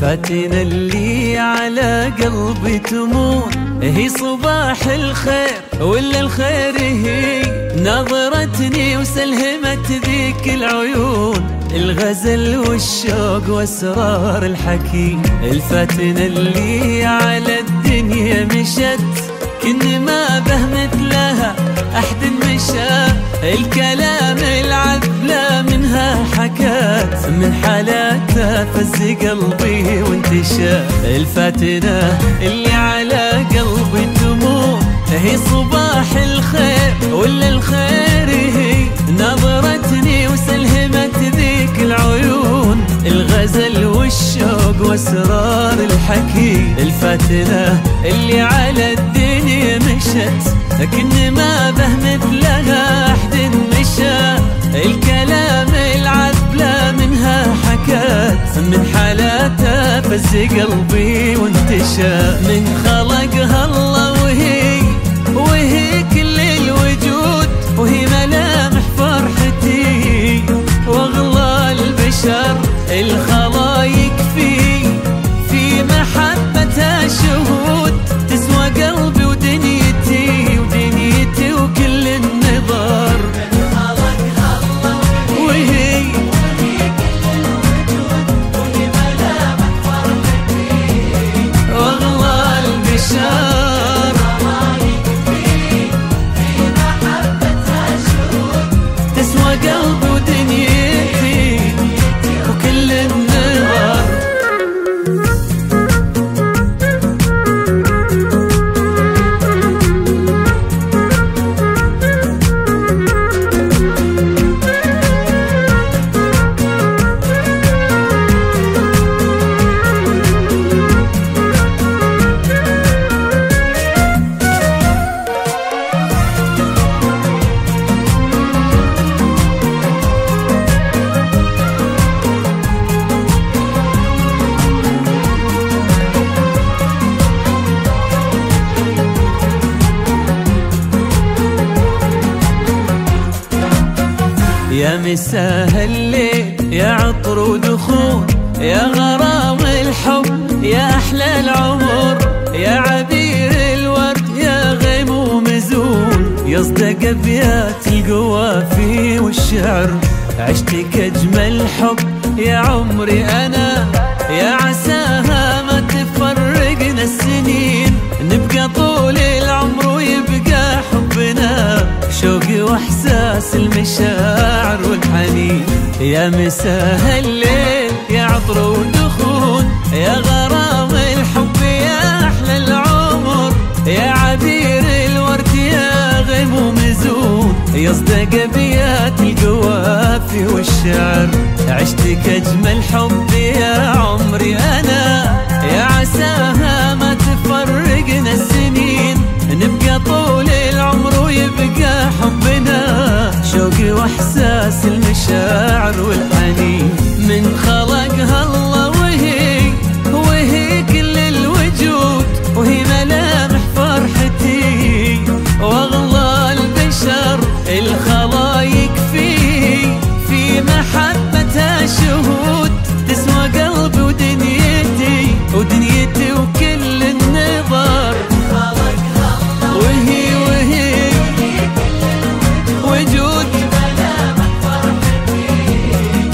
الفاتنة اللي على قلبي تمون هي صباح الخير ولا الخير هي نظرتني وسلهمت ذيك العيون الغزل والشوق واسرار الحكي. الفاتنة اللي على الدنيا مشت كن ما به مثلها أحد مشى الكلام العذلة منها حكت من حالاتها فز قلبي وانتشى. الفاتنة اللي على قلبي تمون هي صباح الخير ولا الخير هي نظرتني وسلهمت ذيك العيون الغزل والشوق واسرار الحكي. الفاتنة اللي على الدنيا مشت لكن ما به مثلها أحد مشى الكلام العذلة منها حكت من حالاتها فز قلبي وانتشى. من خلقها الله وهي كل الوجود وهي ملامح فرحتي واغلى البشر الخلايق في محبتها شهود تسوى قلبي ودنيتي وكل النظر. وهي واغلى البشر تسوى قلبي ودنيتي وكل النظر. يا مساء الليل يا عطر ودخول يا غرام الحب يا أحلى العمر يا عبير الورد يا غيم ومزون يصدق أبيات القوافي والشعر عشتك أجمل حب يا عمري أنا يا عساها ما تفرقنا السنين نبقى طول العمر ويبقى حبنا شوقي واحساس المشاعر والحنين. يا مساء الليل يا عطر ودخول يا غرام الحب يا احلى العمر يا عبير الورد يا غيم ومزون يصدق ابيات القوافي والشعر عشتك اجمل حب يا عمري انا يا عساها ما تفرقنا السنين نبقى طول العمر ويبقى حبنا شوقي واحساس المشاعر والحنين. من خلقها الله وهي كل الوجود وهي ملامح فرحتي واغلى البشر الخلايق في محبتها شهود تسوى قلبي ودنيتي وكل النظر. وهي وجود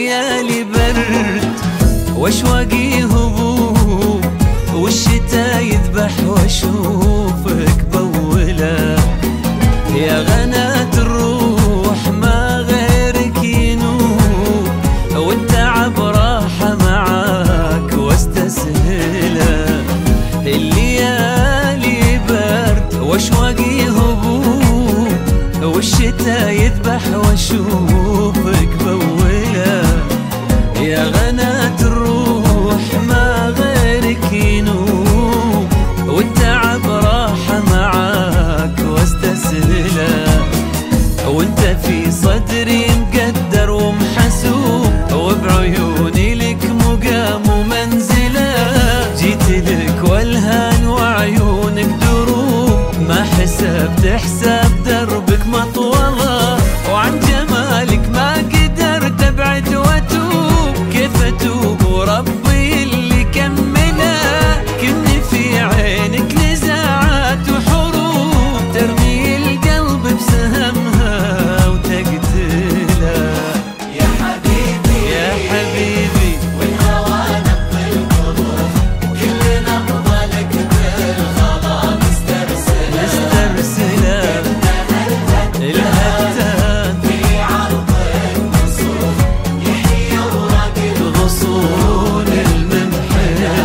الليالي برد واشواقي هبوب، والشتا يذبح واشوفك بوله. يا غناة الروح ما غيرك ينوب، والتعب راحة معاك واستسهله. الليالي برد واشواقي هبوب، والشتا يذبح واشوفك بوله. يا غناة الروح ما غيرك ينوب، والتعب راحة معاك واستسهله. وانت في صدري مقدر ومحسوب، وبعيوني لك مقام ومنزله. جيت لك والهان وعيونك دروب، ما حسبت حساب دربك مطوله. وعن جمالك ما قدرت ابعد واتوب، كيف اتوب وربي اللي كمله. كني في عينك نزاعات وحروب، ترمي القلب بسهمها وتقتله. يا حبيبي يا حبيبي والهوى نبض القلوب، وكل نبضة لك بالخضا مسترسلة. مسترسله الهتان في عرض النصوص يحيي اوراق الغصون الممحله.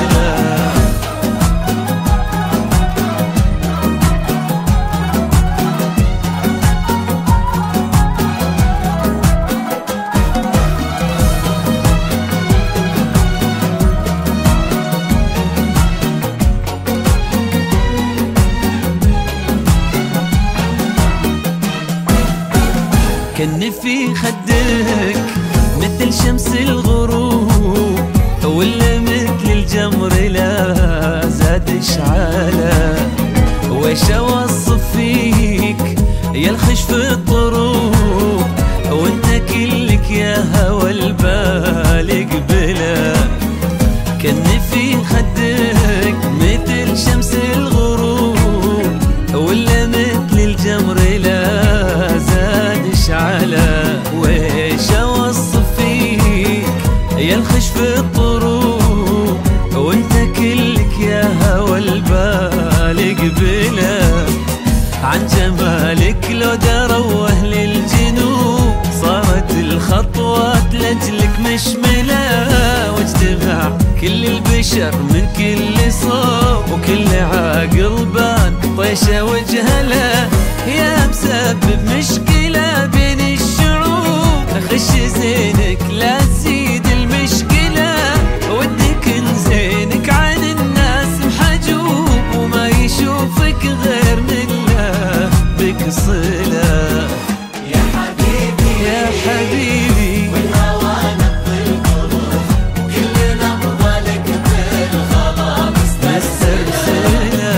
كن في خدك مثل شمس الغروب، ولا مثل الجمر لا زاد اشعاله. ويش اوصف فيك يا الخشف الطروب، وانت كلك يا هوى البال قبله. كن في خدك مثل شمس الغروب، ولا مثل الجمر لا زاد اشعاله. ويش اوصف فيك يا الخشف الطروب، وانت كلك يا هوى البال قبله. عن جمالك لو دروا اهل الجنوب، صارت الخطوات لاجلك مشمله. واجتمع كل البشر من كل صوب، وكل عاقل بان طيشه وجهله. يا مسبب مشكله بين الشعوب، خش زينك لا تزيد المشكله. ودك زينك عن الناس محجوب، وما يشوفك غير من الله بك صله. يا حبيبي يا حبيبي والهوى نبض القلوب، وكل نبضة لك بالخضا مسترسلة.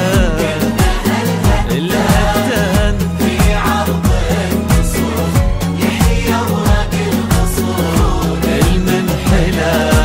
الهتان في عرض النصوص يحيي اوراق الغصون المنحله.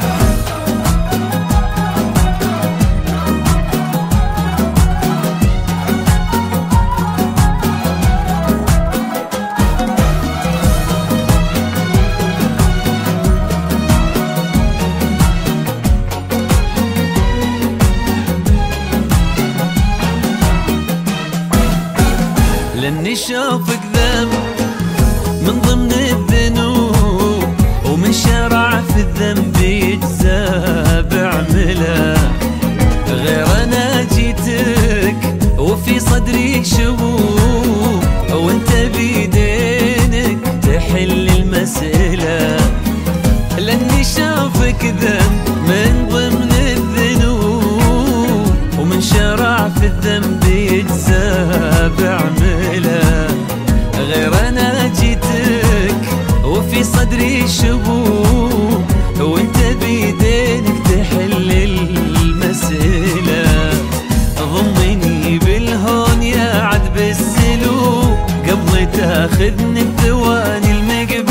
لاني شوفك ذنب من ضمن الذنوب، ومن شرع في الذنب يجزى بعمله. غير انا جيتك وفي صدري شبوب، وانت بيدينك تحل المسألة. لاني شوفك ذنب من ضمن الذنوب، ومن شرع في الذنب يجزى بعمله. غير انا جيتك وفي صدري شبوب، وانت بيدينك تحل المسألة. ضمني بالهون يا عذب السلوك، قبل تاخذني الثواني المقبلة.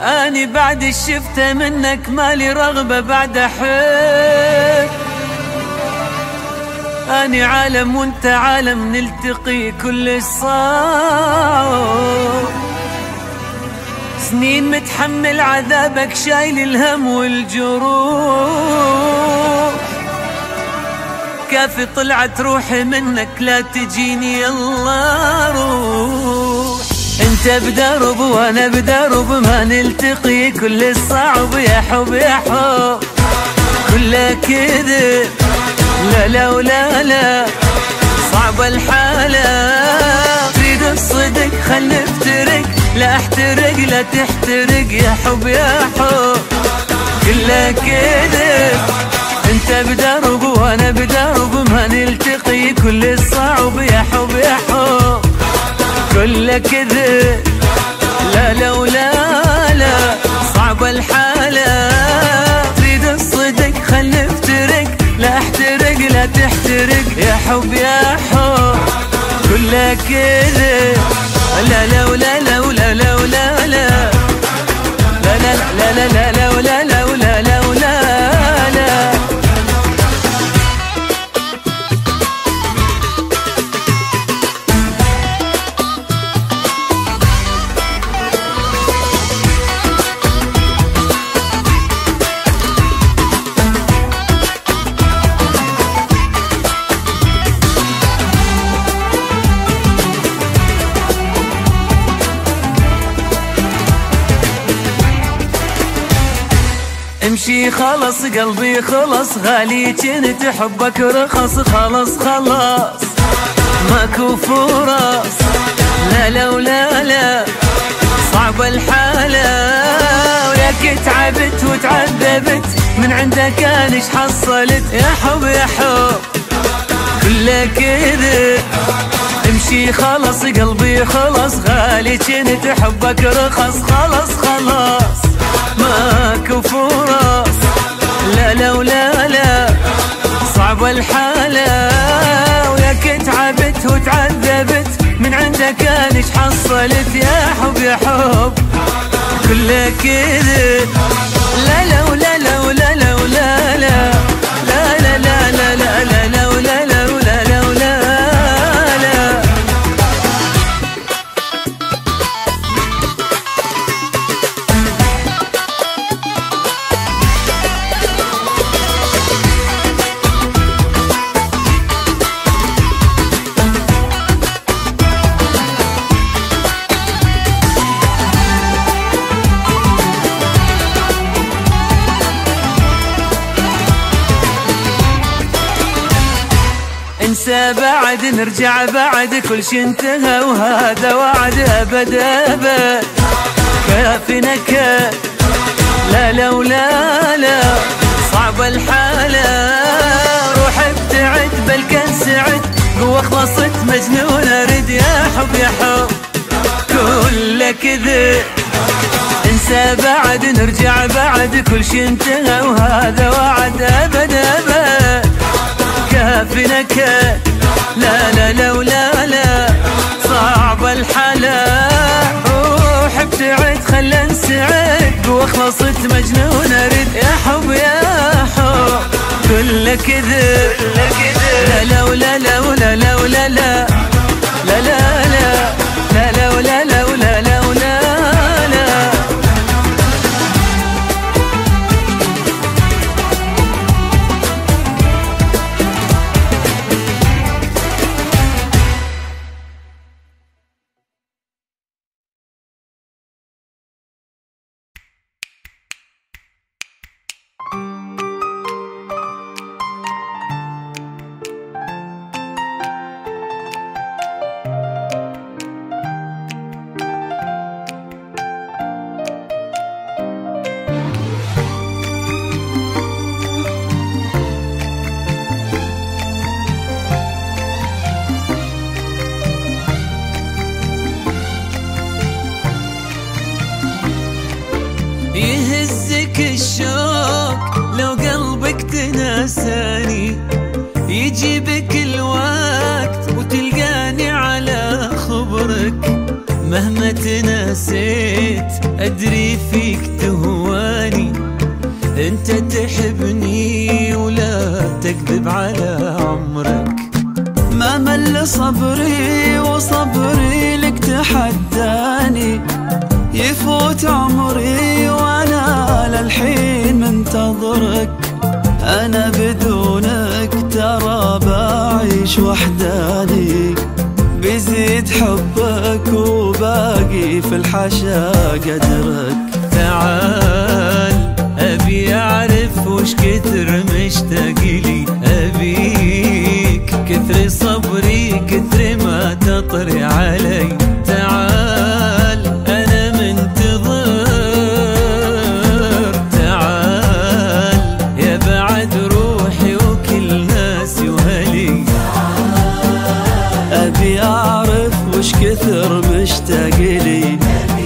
اني بعد الشفته منك مالي رغبة بعد احب. اني عالم وانت عالم نلتقي كل الصعب. سنين متحمل عذابك شايل الهم والجروح. كافي طلعت روحي منك لا تجيني يلا روح. انت بدرب وانا بدرب ما نلتقي كل الصعب يا حب يا حب كله كذب. لا لا ولا لا صعب الحالة تريد الصدق خل نفترق لا احترق لا تحترق يا حب يا حب كله كذب. انت بدرب وانا بدرب ما نلتقي كل الصعب يا حب يا حب كله كذب. لا لا ولا لا صعب الحالة تريد الصدق خل نفترق لا احترق لا تحترق يا حب يا حب كله كذب. لا لا ولا لا ولا لا ولا لا لا لا لا لا لا ولا لا ولا لا ولا لا. امشي خلص قلبي خلص غالي كنت حبك رخص خلص خلاص ماكو فرص. لا لا ولا لا صعب الحالة وياك تعبت وتعذبت من عندك انا ايش حصلت يا حب يا حب كله كذب. امشي خلص قلبي خلص غالي كنت حبك رخص خلص خلاص ماكو فرص. لا لا ولا لا صعب الحالة وياك تعبت وتعذبت من عندك انا ايش حصلت يا حب يا حب كله كذب. لا لا ولا لا ولا لا ولا لا لا لا لا لا لا لا لا ولا لا ولا لا ولا لا. انسى بعد نرجع بعد كل شي انتهى وهذا وعد ابد ابد كافي نكد. لا لا ولا لا صعب الحالة روح ابتعد بل كان سعد قوة خلصت مجنون اريد يا حب يا حب كله كذب. انسى بعد نرجع بعد كل شي انتهى وهذا وعد ابد ابد كافي نكد. لا لا لا ولا لا صعب الحالة روح ابتعد خلنا نسعد واخلصت مجنون اريد يا حب يا حب كله كذب. لا لا ولا لا ولا لا ولا لا لا لا لا لا ولا لا ولا لا ولا لا. يهزك الشوق لو قلبك تناساني يجيبك الوقت وتلقاني على خبرك مهما تناسيت أدري فيك تهواني، أنت تحبني ولا تكذب على عمرك. ما مل صبري وصبري لك تحداني، يفوت عمري وانا للحين منتظرك. انا بدونك ترى بعيش وحداني، بيزيد حبك وباقي في الحشا قدرك. تعال أبي أعرف وش كثر مشتاق لي، أبيك كثر صبري كثر ما تطري علي. تعال أنا منتظر، تعال يا بعد روحي وكل ناسي وهلي. أبي أعرف وش كثر مشتاق لي،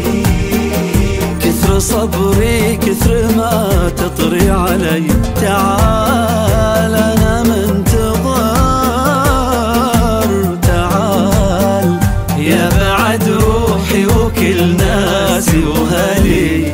كثر صبري كثر ما تطري علي. تعال أنا منتظر، تعال يا بعد روحي وكل ناسي وهلي.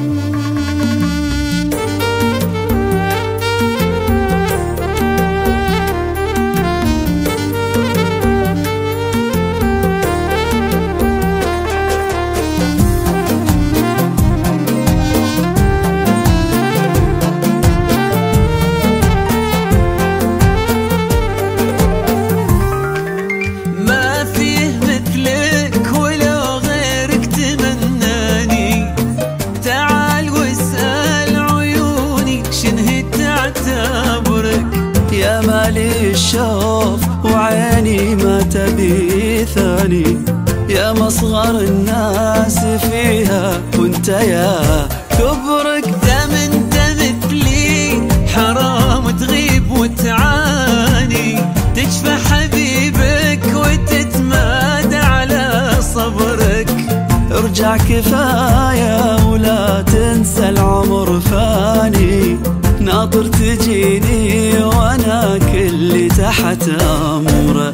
يا مالي الشوف وعيني ما تبي ثاني، يا مصغر الناس فيها وانت يا كبرك. دام انت مثلي حرام تغيب وتعاني، تشفى حبيبك وتتمادى على صبرك. ارجع كفاية ولا تنسى العمر فاني، ناطر تجيني وانا كلي تحت امره.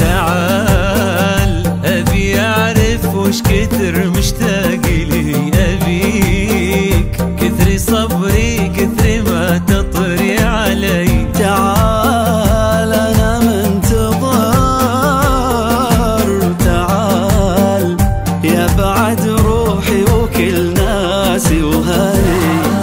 تعال ابي اعرف وش كثر مشتاق لي، ابيك كثر صبري كثر ما تطري علي. تعال انا منتظر، تعال يا بعد روحي وكل ناسي وهلي.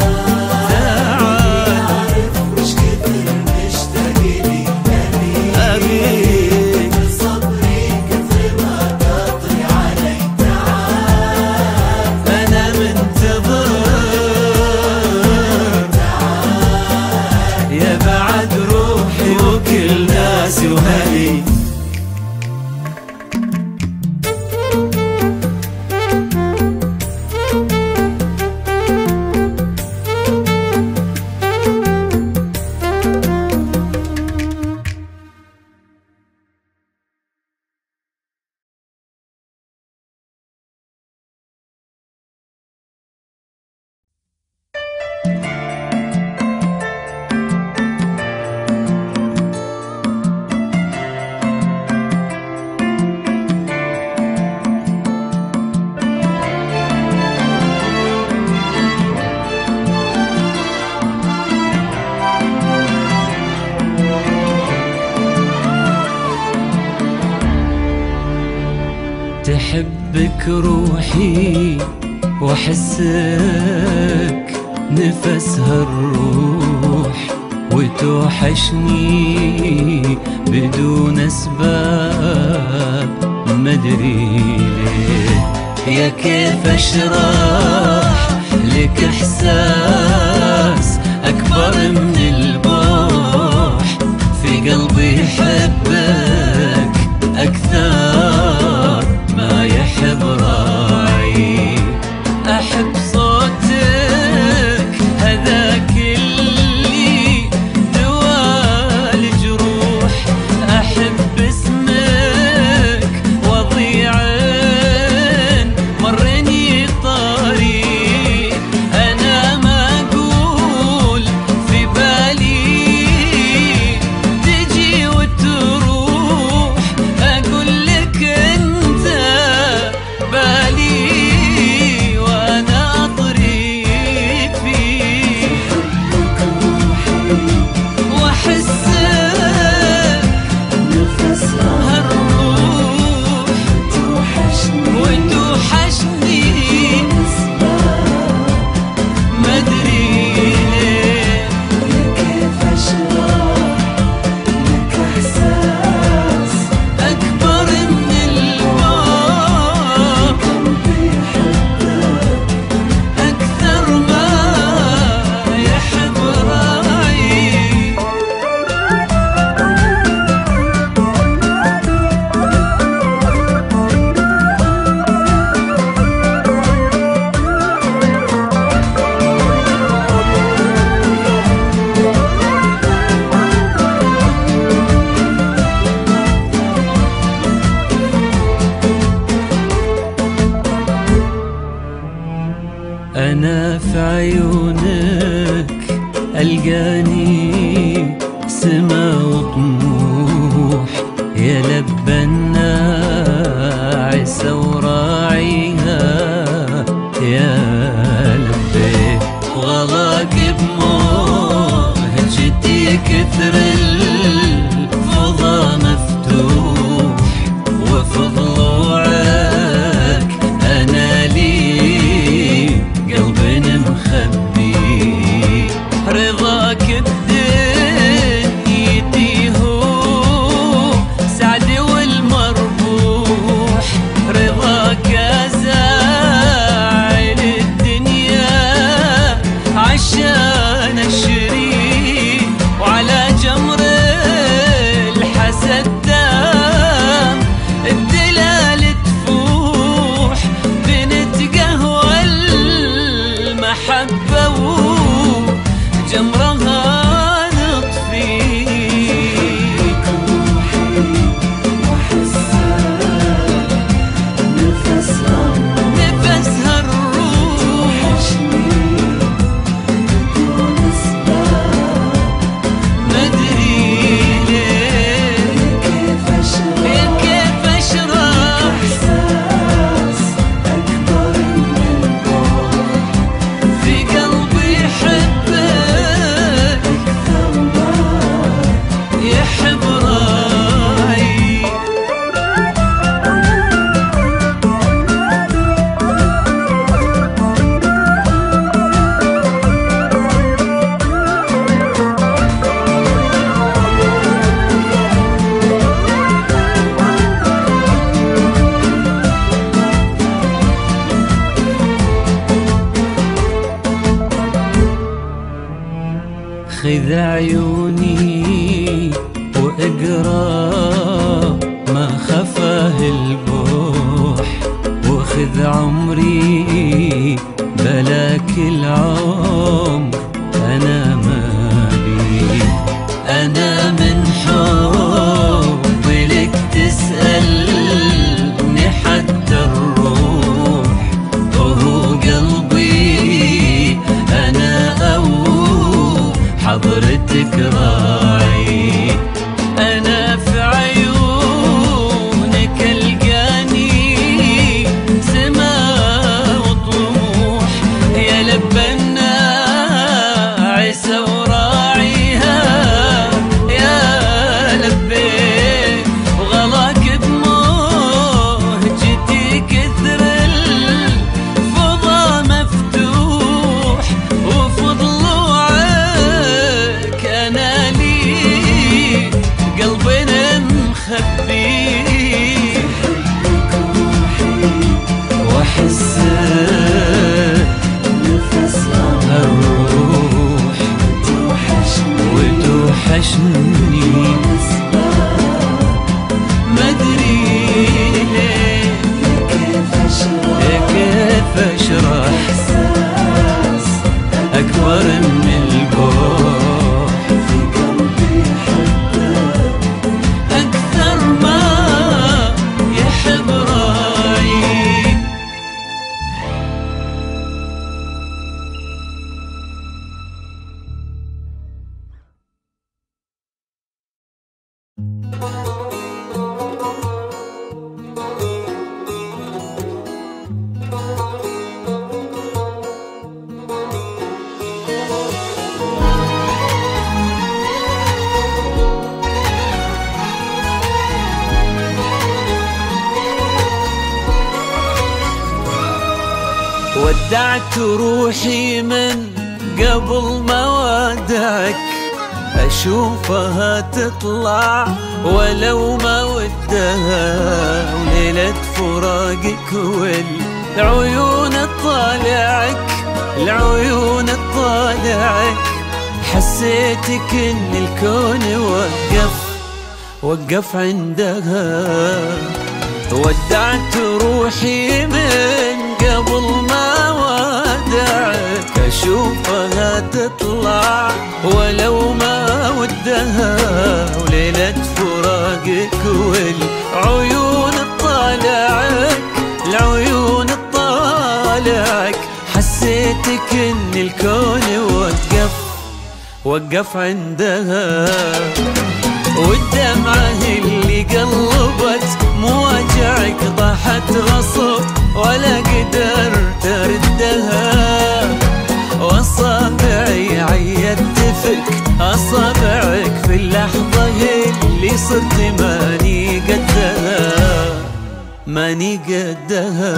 تحبك روحي وحسك نفسها الروح، وتوحشني بدون اسباب مدري ليه. يا كيف اشرح لك احساس اكبر من البوح، في قلبي يحبك اكثر ما يحب راعي. أحب صوتك هذاك اللي دوال جروح، أحب اسمك وضيعين مرني طريق. أنا ما أقول في بالي أنا في عيونك ألقاني سما وطموح، يا لبى الناعسة وراعيها يا لبي، وغلاك بمهجتي كثر الفضا مفتوح، وفي ضلوعك أنا لي قلب مخبي، رضاك بدنيتي هو سعدي والمربوح، رضاك زاعل الدنيا عشان الشري، وعلى جمر الحسد دام الدلال تفوح، بنتقهوى المحبة وجمرها نطفي، نفسها الروح مدري ليه كيف اشرح في قلبي يحبك يحب راعي. خذ عيوني واقرا ما خفاه البوح، وخذ عمري بلاك العمر أنا ما بي، أنا من حب لك تسألني حتى الروح، وهو قلبي أنا أو حضرتك راعي، أنا في عيونك ألقاني سما وطموح، يا لبى الناعسة وراعيها يا لبي، وغلاك بمهجتي كثر الفضا مفتوح، وفي ضلوعك أنا لي قلب مخبي، وأحس الروح وتوحشني مدري ليه كيف أشرح أكبر من البوح، أكثر ما يحب راعي. ودعت روحي من قبل ما ودعك، أشوفها تطلع ولو ما ودها، وليلة فراقك والعيون تطالعك، العيون تطالعك، حسيتك إن الكون وقف عندها. ودعت روحي من قبل ما ودعك، أشوفها تطلع ولو ما ودها، وليلة فراقك والعيون تطالعك، العيون تطالعك، حسيت حسيتك ان الكون وقف عندها، والدمعة اللي قلبت مواجعك ضاحت غصب ولا قدرت اردها، واصابعي عيدت فيك اصابعك في اللحظة اللي صرت ماني قدها.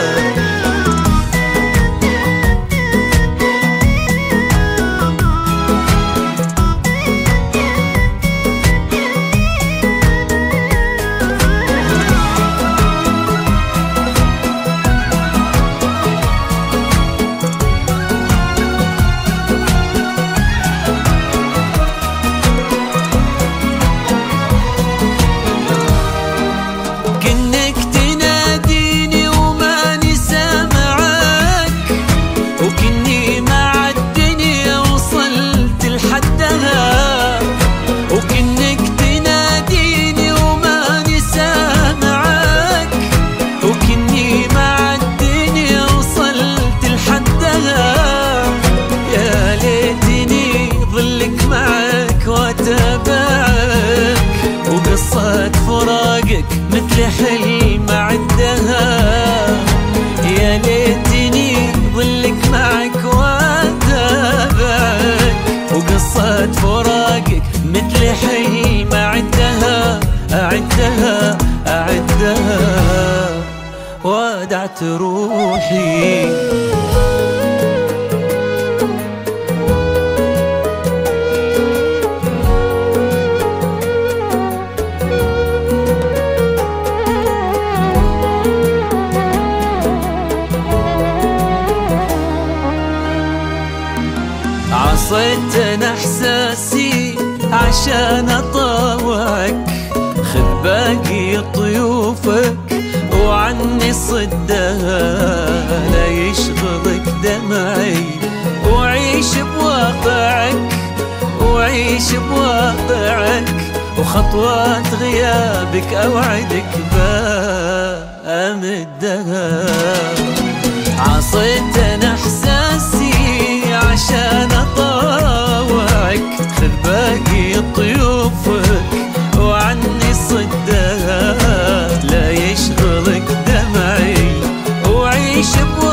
مثل حلم عدها، يا ليتني ظلك معك واتابعك، وقصة فراقك مثل حلم أعدها ودعت روحي. عصيت انا احساسي عشان اطاوعك، خذ باقي طيوفك وعني صدها، لا يشغلك دمعي وعيش بواقعك، وخطوات غيابك اوعدك بامدها. عصيت انا احساسي عشان اطاوعك، خذ باقي طيوفك وعني صدها، لا يشغلك دمعي وعيش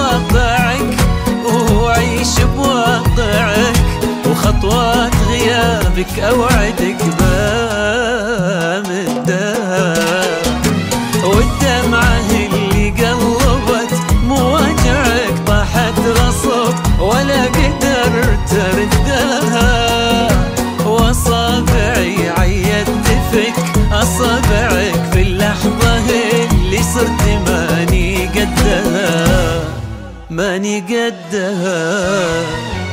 بواقعك، وخطوات غيابك اوعدك بامدها، والدمعة اللي قلبت مواجعك ضاحت غصب ولا قدرت اردها، واصابعي عيدت فيك اصابعك في اللحظة اللي صرت ماني قدها.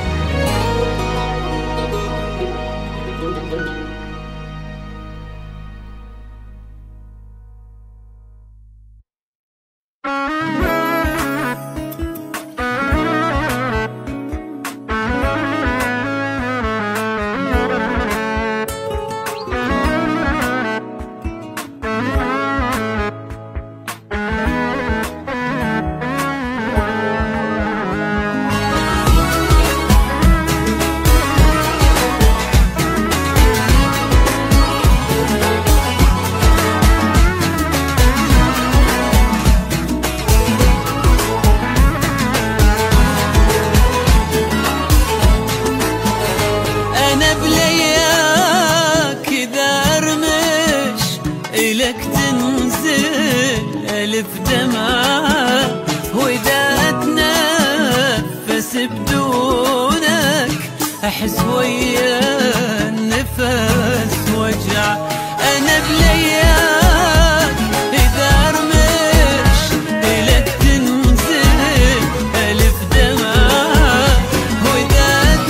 إلك تنزل ألف دمعة، وإذا أتنفس بدونك أحس ويا النفس وجع. أنا بلياك إذا أرمش إلك تنزل ألف دمعة، وإذا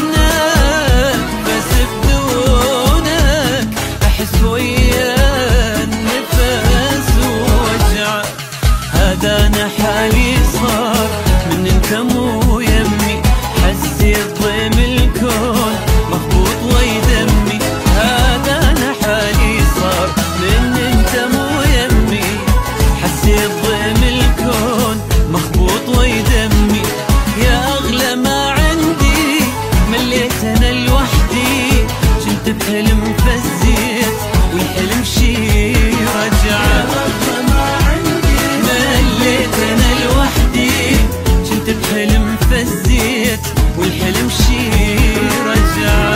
أتنفس بدونك أحس ويا هذا أنا حالي صار من انت مو يمي، حسيت ضيم الكون مخبوط ويدمي. هذا أنا حالي صار من والحلم شي رجع.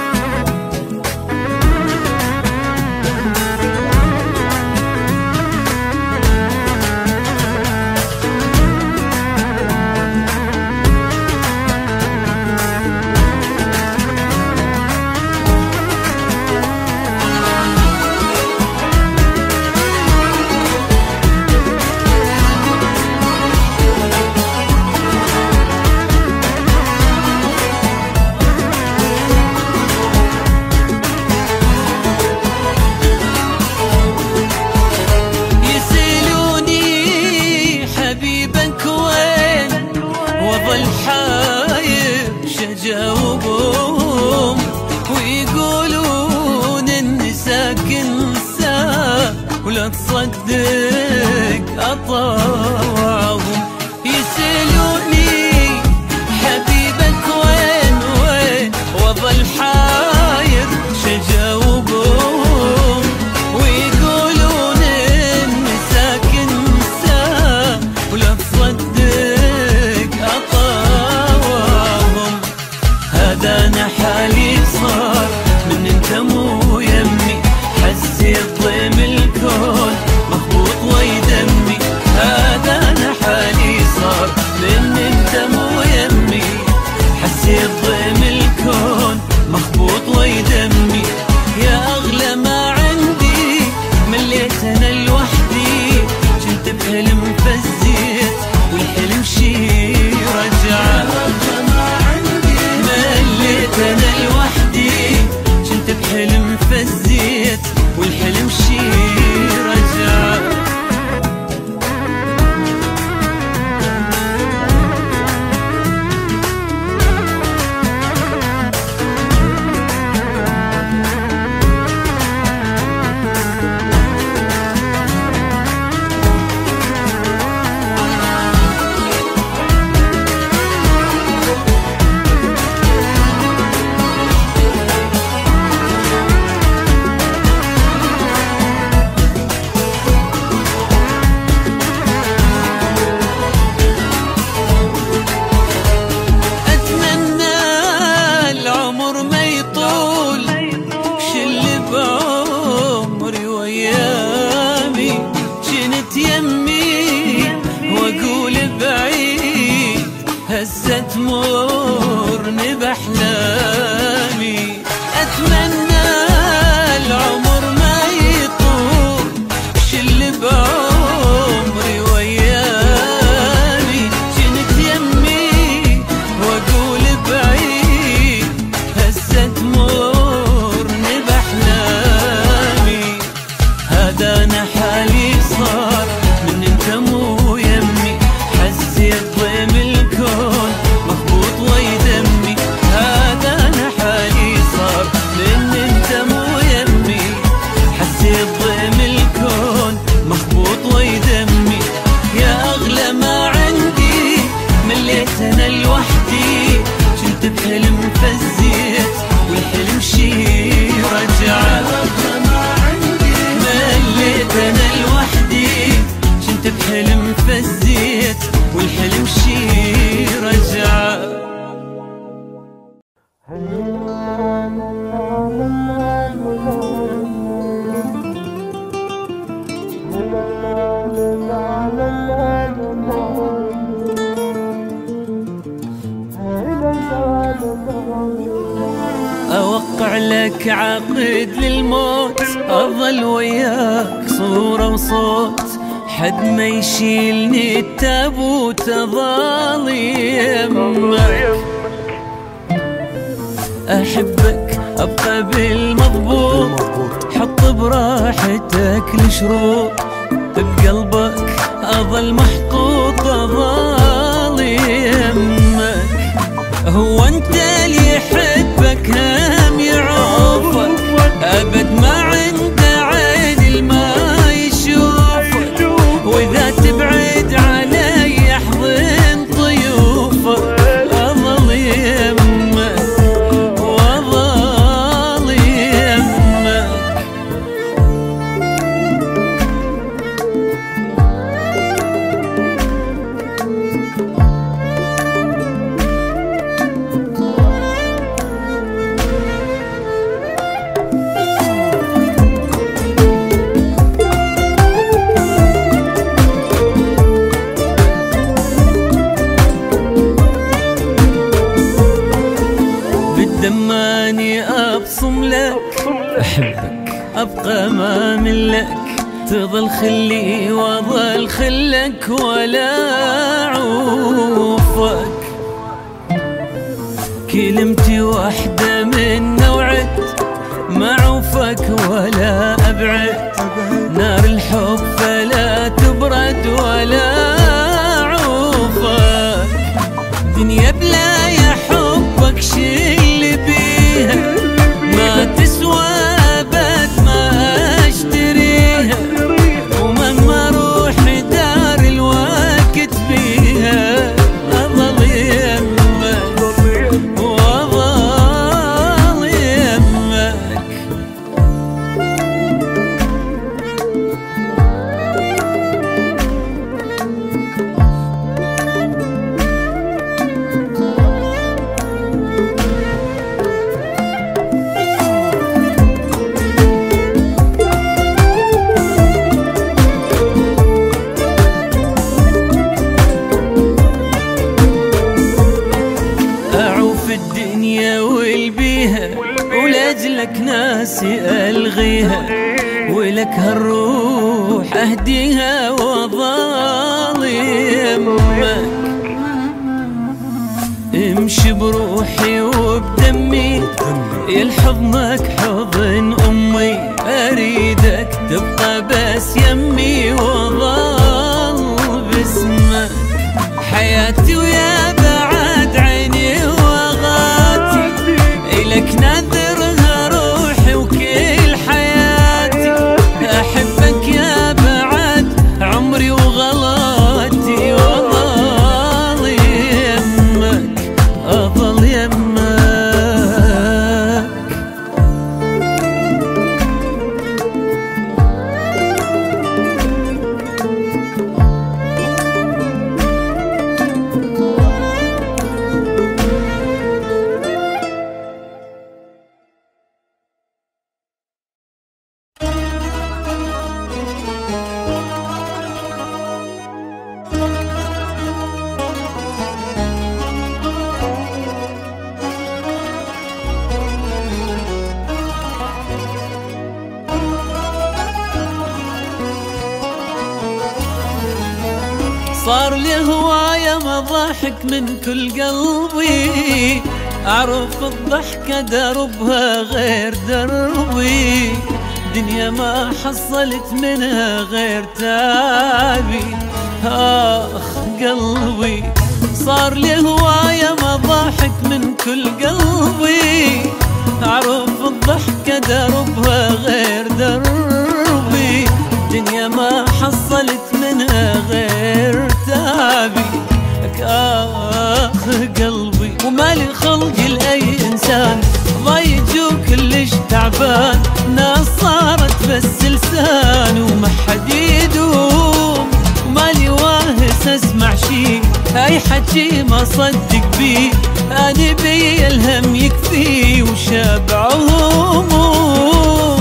وظل حاير شجاوبهم ويقولون اني ساكن ساعة ولا تصدق اطاوعهم. يسألوني حبيبك وين وين وظل حاير شجاوبهم ويقولون اني ساكن ساعة ولا تصدق أطاوعهم. هذا أنا حالي صار من انت مو يمي، حسيت ضيم الكون مخبوط ويدمي. هذا أنا حالي صار من انت مو يمي، حسيت ضيم الكون مخبوط ويدمي. يا أغلى ما عندي مليت أنا لوحدي، كنت بحلم فزيت والحلم شي رجع. مليت انا لوحدي كنت بحلم فزيت والحلم شي رجع. هسه تمرني بأحلامي، أتمنى العمر ما يطول شل بعمري ويامي. جنت يمي وأقول بعيد هسه تمرني بأحلامي. هذا أنا حالي صار من انت مو يمي، حسيت ضيم الكون مخبوط ويدمي. هذا أنا حالي صار من انت مو يمي، حسيت ضيم الكون مخبوط ويدمي. يا أغلى ما عندي مليت أنا لوحدي، كنت بحلم فزيت والحلم شي رجع. مليت أنا لوحدي كنت بحلم فزيت والحلم شي رجع. أوقع لك عقد للموت، أظل وياك صورة وصوت، حد ما يشيلني التابوت أظل يمك. أحبك أبقى بالمضبوط، حط براحتك الشروط، بقلبك أظل محطوط أظل يمك. هو أنت اللي يحبك هم يعوفك، أبد ما عنده عين ما يشوفك، وإذا تبعد علي يحضن ضيوفك أظل يمك وأظل يمك. اني ابصم لك احبك ابقى ما ملك، تظل خلي واظل خلك ولا اعوفك. كلمتي واحدة من نوعك ما اعوفك ولا ابعد، نار الحب فلا تبرد ولا اعوفك. دنيا بلا يا حبك شل بيها ما تسوى ابد ما اشتريها، ومهما اروح دار الوقت بيها اظل يمك واظل يمك. الدنيا والبيها ولأجلك ناسي ألغيها، ولك هالروح أهديها وأظل يمك. امشي بروحي وبدمي يلحضنك حضن أمي، أريدك تبقى بس يمي وأظل باسمك. حياتي ويا بعد عيني لك نذرها روحي وكل حياتي، أحبك يا بعد عمري وغلاتي، وأظل يمك أظل يمك. صار لي هواية مضاحك من كل قلبي، أعرف الضحكة دربها غير دربي، دنيا ما حصلت منها غير تعبي. آخ قلبي صار لي هواية مضاحك من كل قلبي، أعرف الضحكة دربها غير دربي، دنيا ما حصلت منها غير تعبي. آخ قلبي ومالي خلقي لأي إنسان ضايج وكلش تعبان، ناس صارت بس لسان وما حد يدوم، ومالي واهس اسمع شي اي حكي ما صدق بيه، أنا بي الهم يكفي وشابع هموم.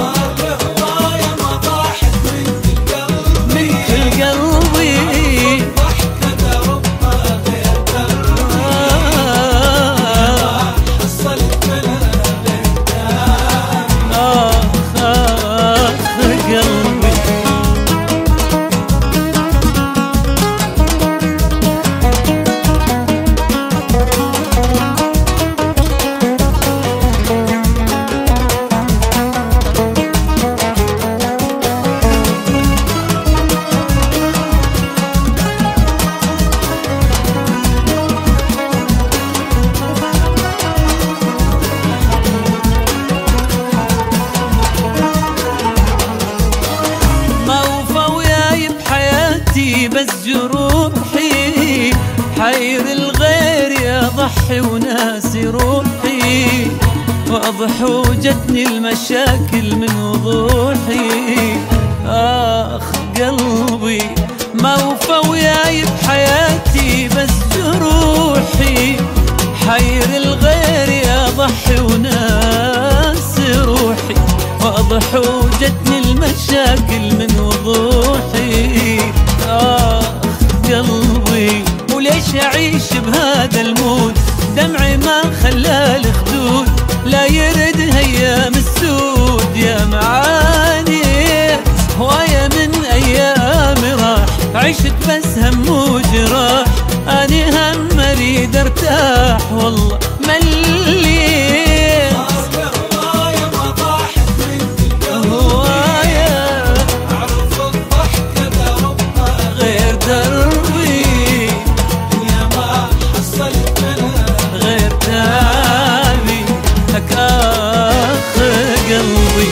بس جروحي حير الغير يضحي وناسي روحي، واضح وجتني المشاكل من وضوحي. آخ قلبي ما وفى وياي بحياتي بس جروحي، حير الغير يضحي وناسي روحي، واضح وجتني المشاكل من وضوحي. آخ قلبي وليش أعيش بهذا المود، دمعي ما خلى الخدود لا يرد ارتاح والله مليت. صار هواية ما طاحت من القلب هواية أعرف الضحكة دربها غير دربي، يا ما حصلت منها غير تابي هك آخ قلبي.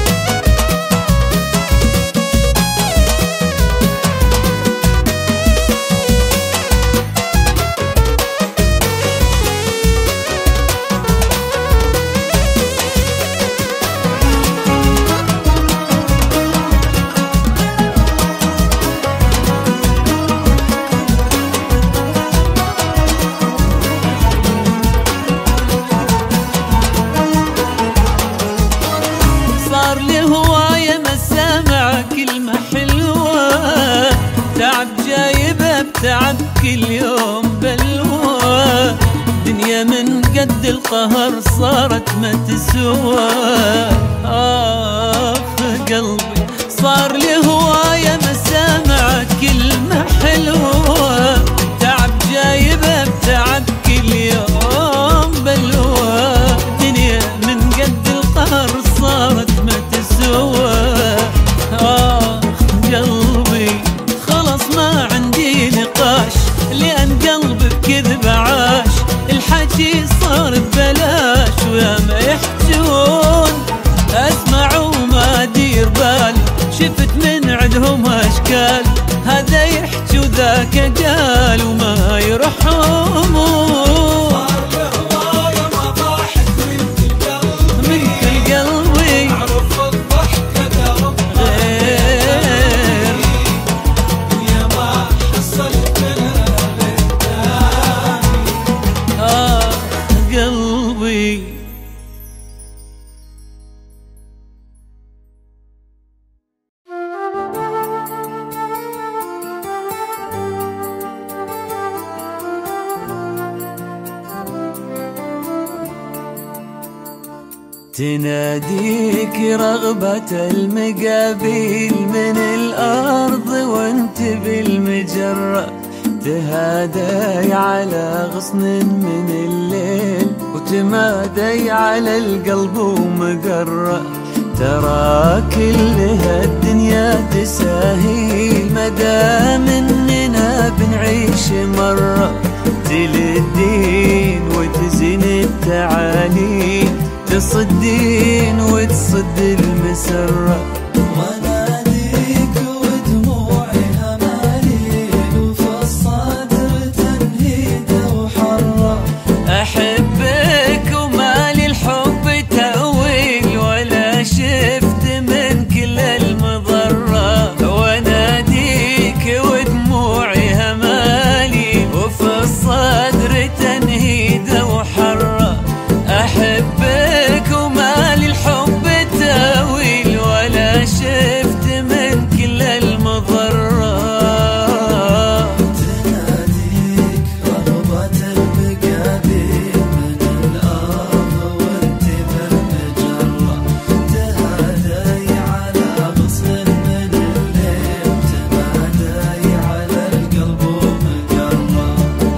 صار لي هواية ما سامع كلمة حلوة، تعب جايبه بتعب كل يوم بلوى، دنيا من قد القهر صارت ما تسوى. آخ قلبي صار لي هواية ما سامع كلمة حلوة، تعب جايبه بتعب كل يوم بلوى، دنيا من قد القهر صارت ما تسوى. قلبي خلص ما عندي نقاش، لأن قلبي بكذب عاش، الحكي صار ببلاش ويا ما يحجون أسمع وما أدير بال، شفت من عندهم أشكال، هذا يحكي وذاك قال وما يرحمون. صار هواية ما طاحت من القلب من كل قلبي أعرف الضحكة دربها غير يا ما حصلت منها قلبي. تناديك رغبة المقابيل من الأرض وانت بالمجرة، تهادي على غصن من الليل وتمادي على القلب ومقرة، ترى كل هالدنيا تساهيل مدام اننا بنعيش مرة، تلدين وتزين التعاليل، تصدين وتصد المسرة. واناديك ودموعي هماليل وفي الصدر تنهيده وحرة، أحبك ومالي الحب تأويل ولا شفت من كل المضرة، واناديك ودموعي همالي وفي الصدر تنهيده وحرة، أحبك ومالي الحب تأويل ولا شفت من كل المضرة. تناديك رغبة المقابيل من الأرض وانت بالمجرة، تهادي على غصن من الليل تمادي على القلب ومقرة.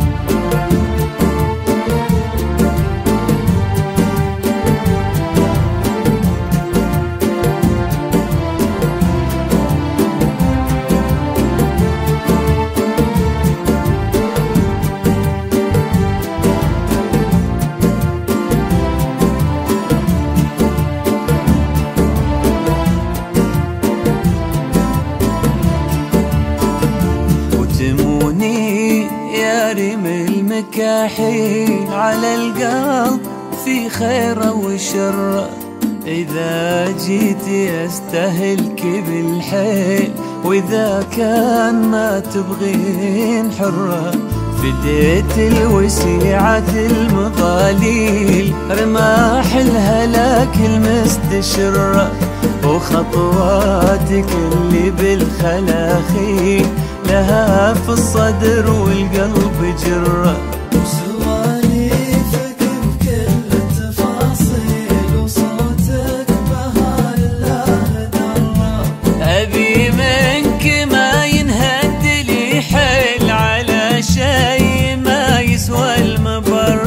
وتموني يا ريم المكاحيل على القلب في خيره وشره، إذا جيت أستهلك بالحيل وإذا كان ما تبغين حرة، فديت الوسيعة المضاليل رماح الهلاك المستشرة، وخطواتك اللي بالخلاخيل لها في الصدر والقلب جرة. وسواليفك بكل التفاصيل وصوتك بها لله درة، أبي منك ما ينهد لي حيل على شي ما يسوى المبرة.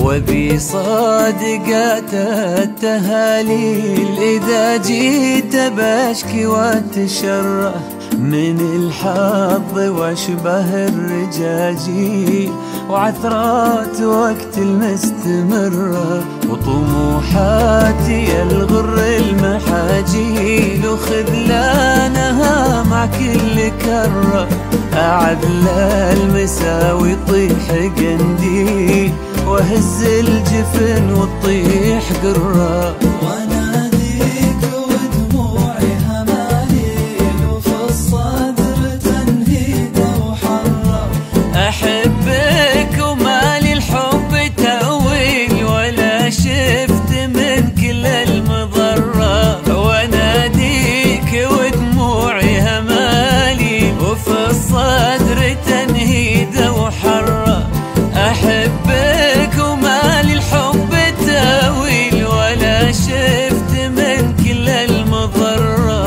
وبي صادقات التهاليل إذا جيت بشكي واتشره من الحظ واشبه الرجاجيل وعثرات وقت المستمرة وطموحاتي الغر المحاجيل وخذلانها مع كل كرة أعذل المساوي طيح قنديل وهز الجفن وتطيح قرة واناديك ودموعي هماليل وفي الصدر تنهيد وحرة أحبك ومالي الحب تأويل ولا شفت من كل المضرة واناديك ودموعي همالي وفي الصدر تنهيد وحرة أحبك ومالي الحب تأويل ولا شفت من كل المضرة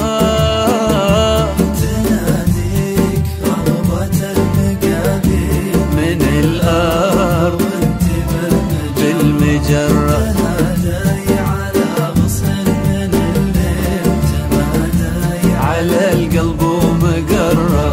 تناديك رغبة المقابيل من الأرض بالمجرة تماداي على غصن من الليل تماداي على القلب ومقرة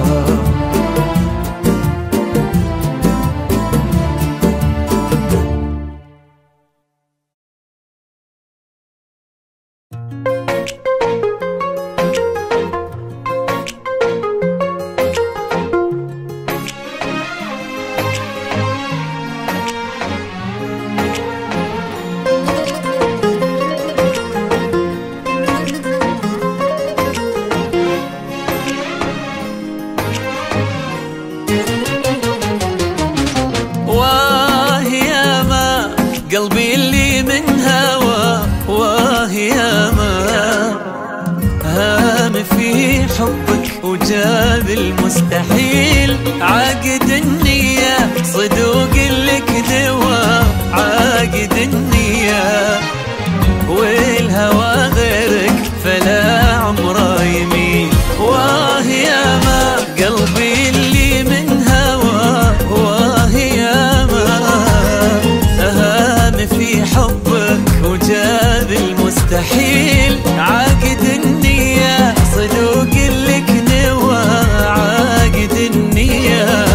قلبي اللي من هوى يا ما هام في حبك وجاب المستحيل عاقد النية صدوق لك دوا عاقد النية والهوى غيرك فلا عمره يميل يا ما قلبي اللي من هوى يا ما في حبك وجاب المستحيل عاقد النية صدوق لك نوى عاقد النية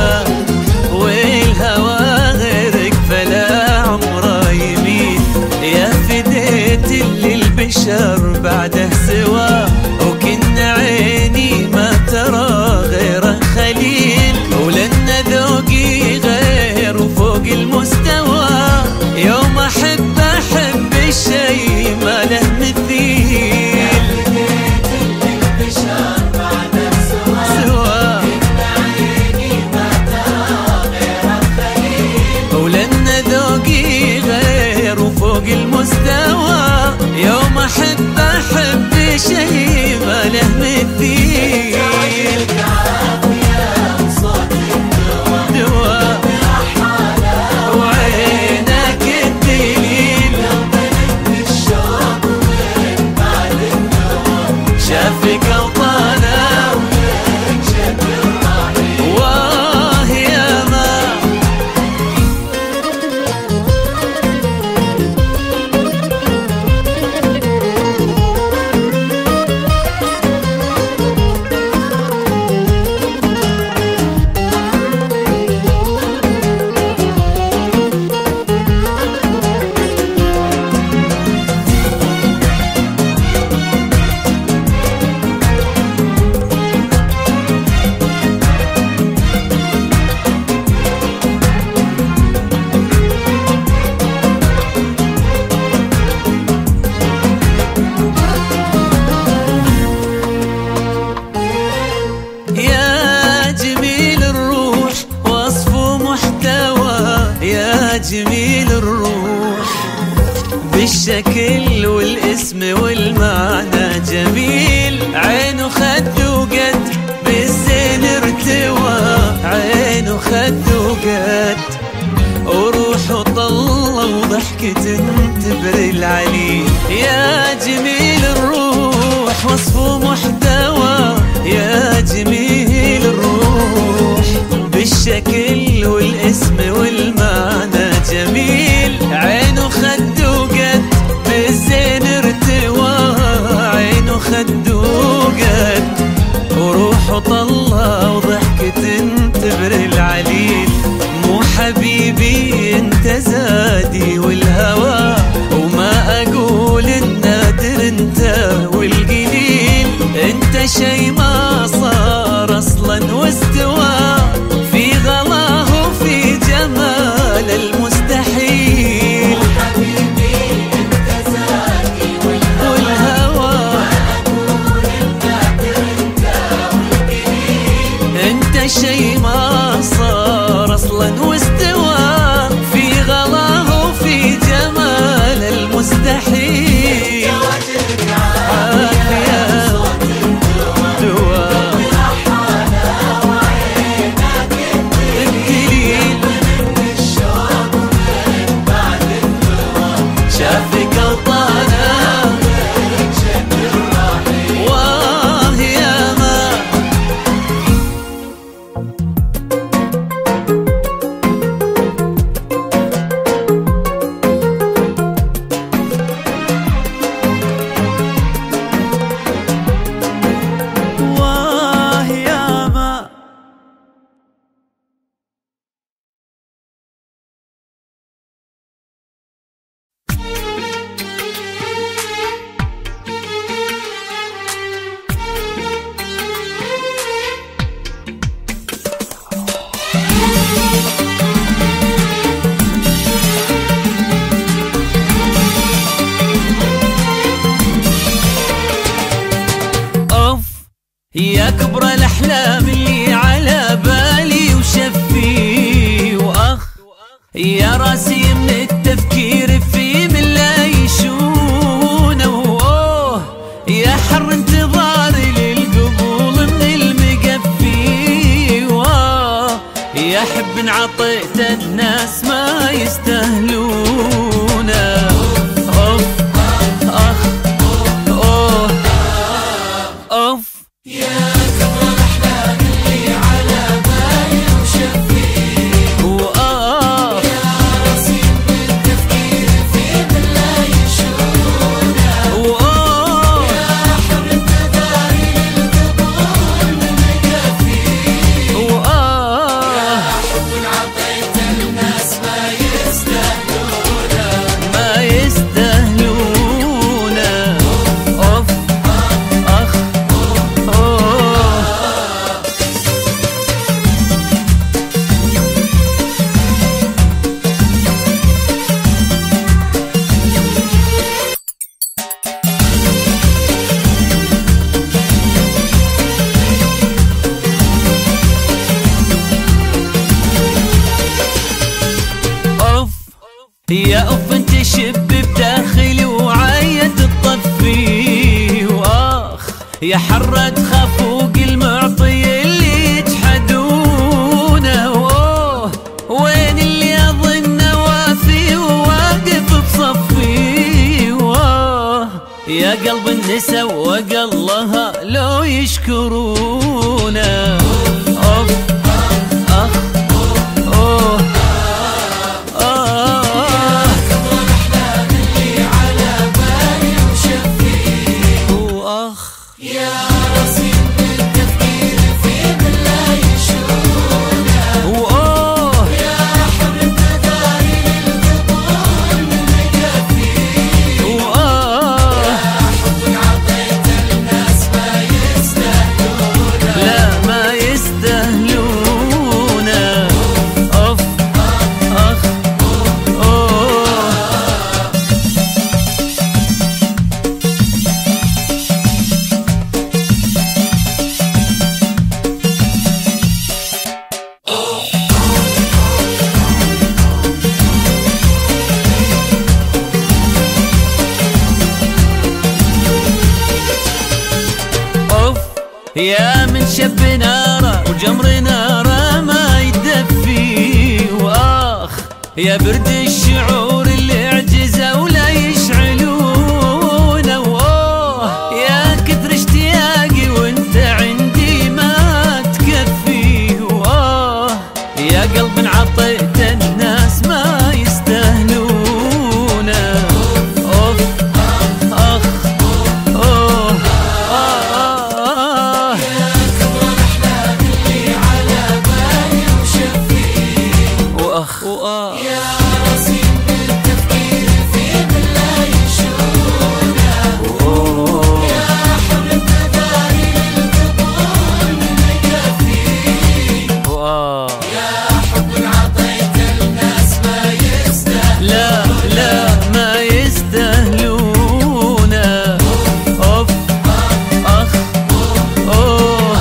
والهوى غيرك فلا عمره يميل يا فديت اللي البشر بعده سوا وكنا عيني ما ترى غير خليل ولن ذوقي غير وفوق المستوى يوم أحب الشي ما له مثيل سوا ولن ذوقي غير وفوق المستوى يوم أحب الشي ما له مثيل شافك وطانا يا ما جميل الروح بالشكل والاسم والمعنى جميل عينه خد وقد بالزين ارتوى عينه خد وقد وروحه طلة وضحكة تبري العليل يا جميل الروح وصفه محتوى يا جميل الروح بالشكل والاسم والمعنى جميل حبيبي انت زادي والهوى، وما اقول النادر انت والقليل، انت شي ما صار اصلا واستوى في غلاه وفي جمال المستحيل. حبيبي انت زادي والهوى واقول النادر انت والقليل، انت شي ما صار اصلا واستوى في غلاه وفي جمال المستحيل. عافية دواء الدليل شافك غلطانة واه يا ما. واه يا ما. اوف يا كبر الاحلام اللي على بالي وشفي، واخ يا راسي من التفكير في من لا يشونه، واوه يا حر انتظاري للقبول من المقفي، واه يا حب انعطيت الناس ما يستاهلونه. اوف اخ اوه اوف يا كبر الاحلام اللي على بالي وشفي، وآه يا راسي من التفكير في من لا يشونه، وآه يا حر انتظاري للقبول من مكفي، وآه حب عطيت الناس ما يستاهلونه. ما يستاهلونه. اوف اخ اوه اوف يا اوف انت شب بداخلي وعاية الطفي، واخ يا حرة خفوق المعطي اللي يجحدونه، اوه وين اللي اظن وافي وواقف بصفي، واه يا قلب النسا وقلها لو يشكرونه. اوف اخ اوه كبر الاحلام اللي على بالي وشفي، واخ يا راسي من التفكير في من لا يشونه، واوه يا حب انتظاري للقبول من مكفي، وآه حب عطيت الناس ما يستاهلونه. لا ما يستاهلونه. اوف اخ اوه اوف يا من شب ناره وجمر ناره ما يدفي، واخ يا برد الشعور اللي عجزه ولا يشعلونه، واوه يا كثر اشتياقي وانت عندي ما تكفي، واه يا قلب انعطيت الناس ما يستاهلونه. اوف اخ اوه كبر الاحلام اللي على بالي وشفي، واخ وأخ وآه. يا رصيد بالتفكير في من لا يشونه، يا حبل التداري للقبول من يكفي، يا حب عطيت الناس ما يستاهلون، لا لا ما يستاهلونه. أوف أخ أوه.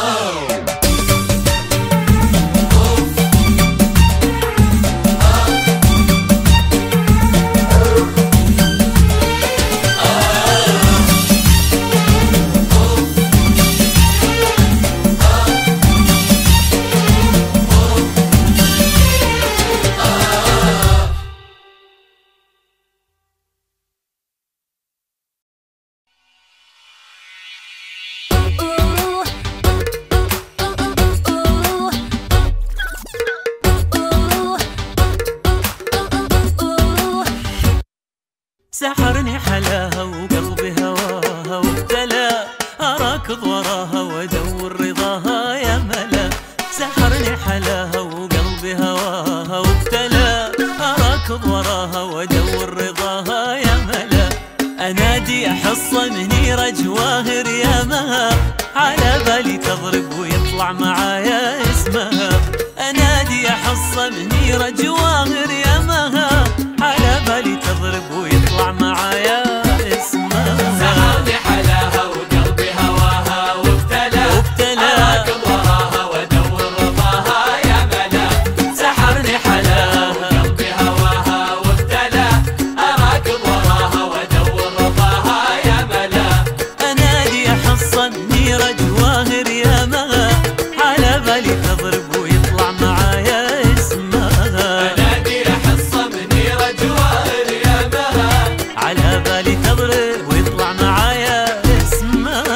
سحرني حلاها وقلبي هواها وابتلى، أراكض وراها وأدور رضاها يا ملا. سحرني حلاها وقلبي هواها وابتلى، أراكض وراها وأدور رضاها يا ملا. أنادي أحصى منيرة جواهر يا مها، على بالي تضرب ويطلع معايا اسمها. أنادي أحصى منيرة جواهر يا مها، على بالي تضرب ويطلع معايا اسمها. سحرني حلاها وقلبي هواها وابتلى، أراكض وراها وأدور رضاها يا ملا. سحرني حلاها وقلبي هواها وابتلى، أراكض وراها وأدور رضاها يا ملا. أنادي أحصى منيرة جواهر يا مها، على بالي تضرب ويطلع معايا اسمها. أنادي أحصى منيرة جواهر يا مها، على بالي تضرب ويطلع معايا اسمها.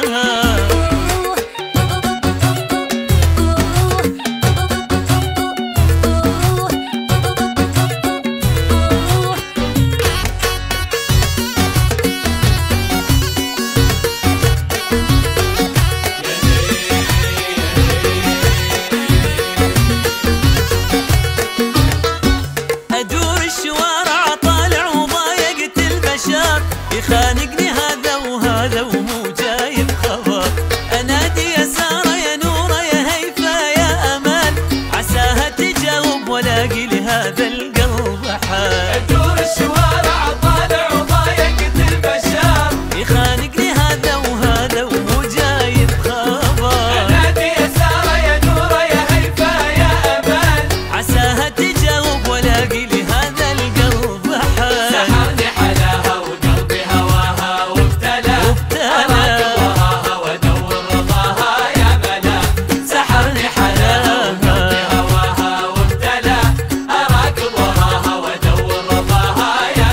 أدور الشوارع طالع وضايقت البشر، يخانقني هذا وهذا ومو جايب خبر. أنادي يا سارة يا نورة يا هيفا يا أمان، عساها تجاوب ولاقي لهذا القلب حال. أدور الشوارع طالع وضايقت البشر، يخانقني هذا وهذا ومو جايب خبر. أنادي يا سارة يا نورة يا هيفا يا أمان، عساها تجاوب ولاقي لهذا القلب حال. سحرني حلاها وقلبي هواها وابتلى، أراكض وراها وأدور رضاها يا ملا. سحرني حلاها وقلبي هواها وابتلى، أراكض وراها وأدور رضاها يا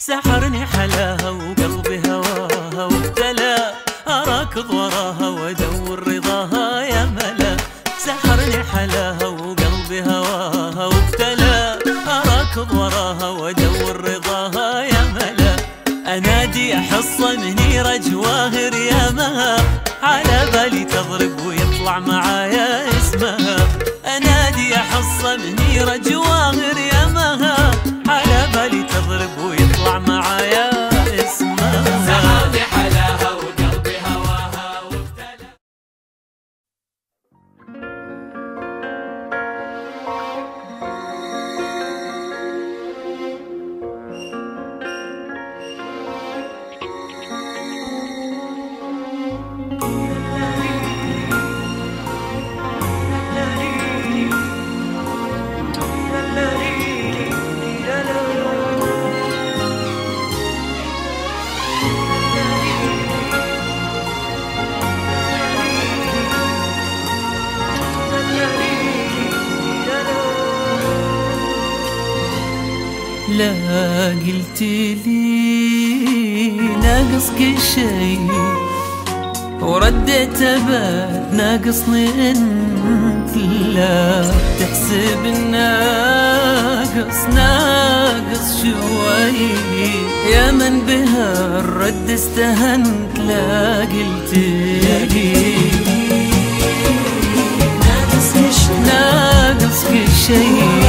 سحرني حلاها وقلبي هواها وابتلى، أراكض وراها وأدور رضاها يا ملا. سحرني حلاها وقلبي هواها وابتلى، أراكض وراها وأدور رضاها يا ملا. أنادي أحصى منيرة جواهر يا مها، على بالي تضرب ويطلع معايا اسمها. أنادي أحصى منيرة جواهر يا مها، على بالي تضرب ويطلع معايا اسمها. سحرني حلاها وقلبي هواها وابتلى. لا قلت لي ناقص كل شي، ورديت أبد ناقصني انت. لا تحسب الناقص ناقص شوي، يا من بها الرد استهنت. لا قلت لي ناقص كل شي،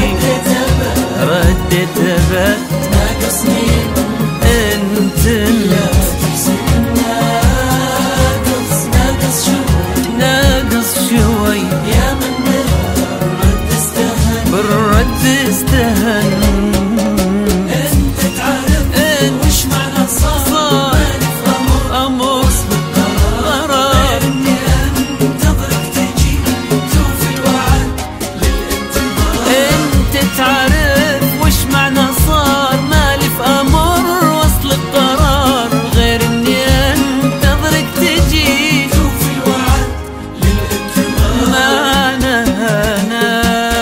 رديت أبد ناقصني انت. لا تحسب الناقص ناقص شوي، ناقص شوي، يا من بالرد استهن. بالرد استهن. انت تعرف وش معنى صار، ماني في أمر غير اني انتظرك تجي توفي الوعد للانتظار. انت تعرف وش معنى صار، مالي في امر وصل القرار، غير اني انتظرك تجي توفي الوعد للانتظار. ما انا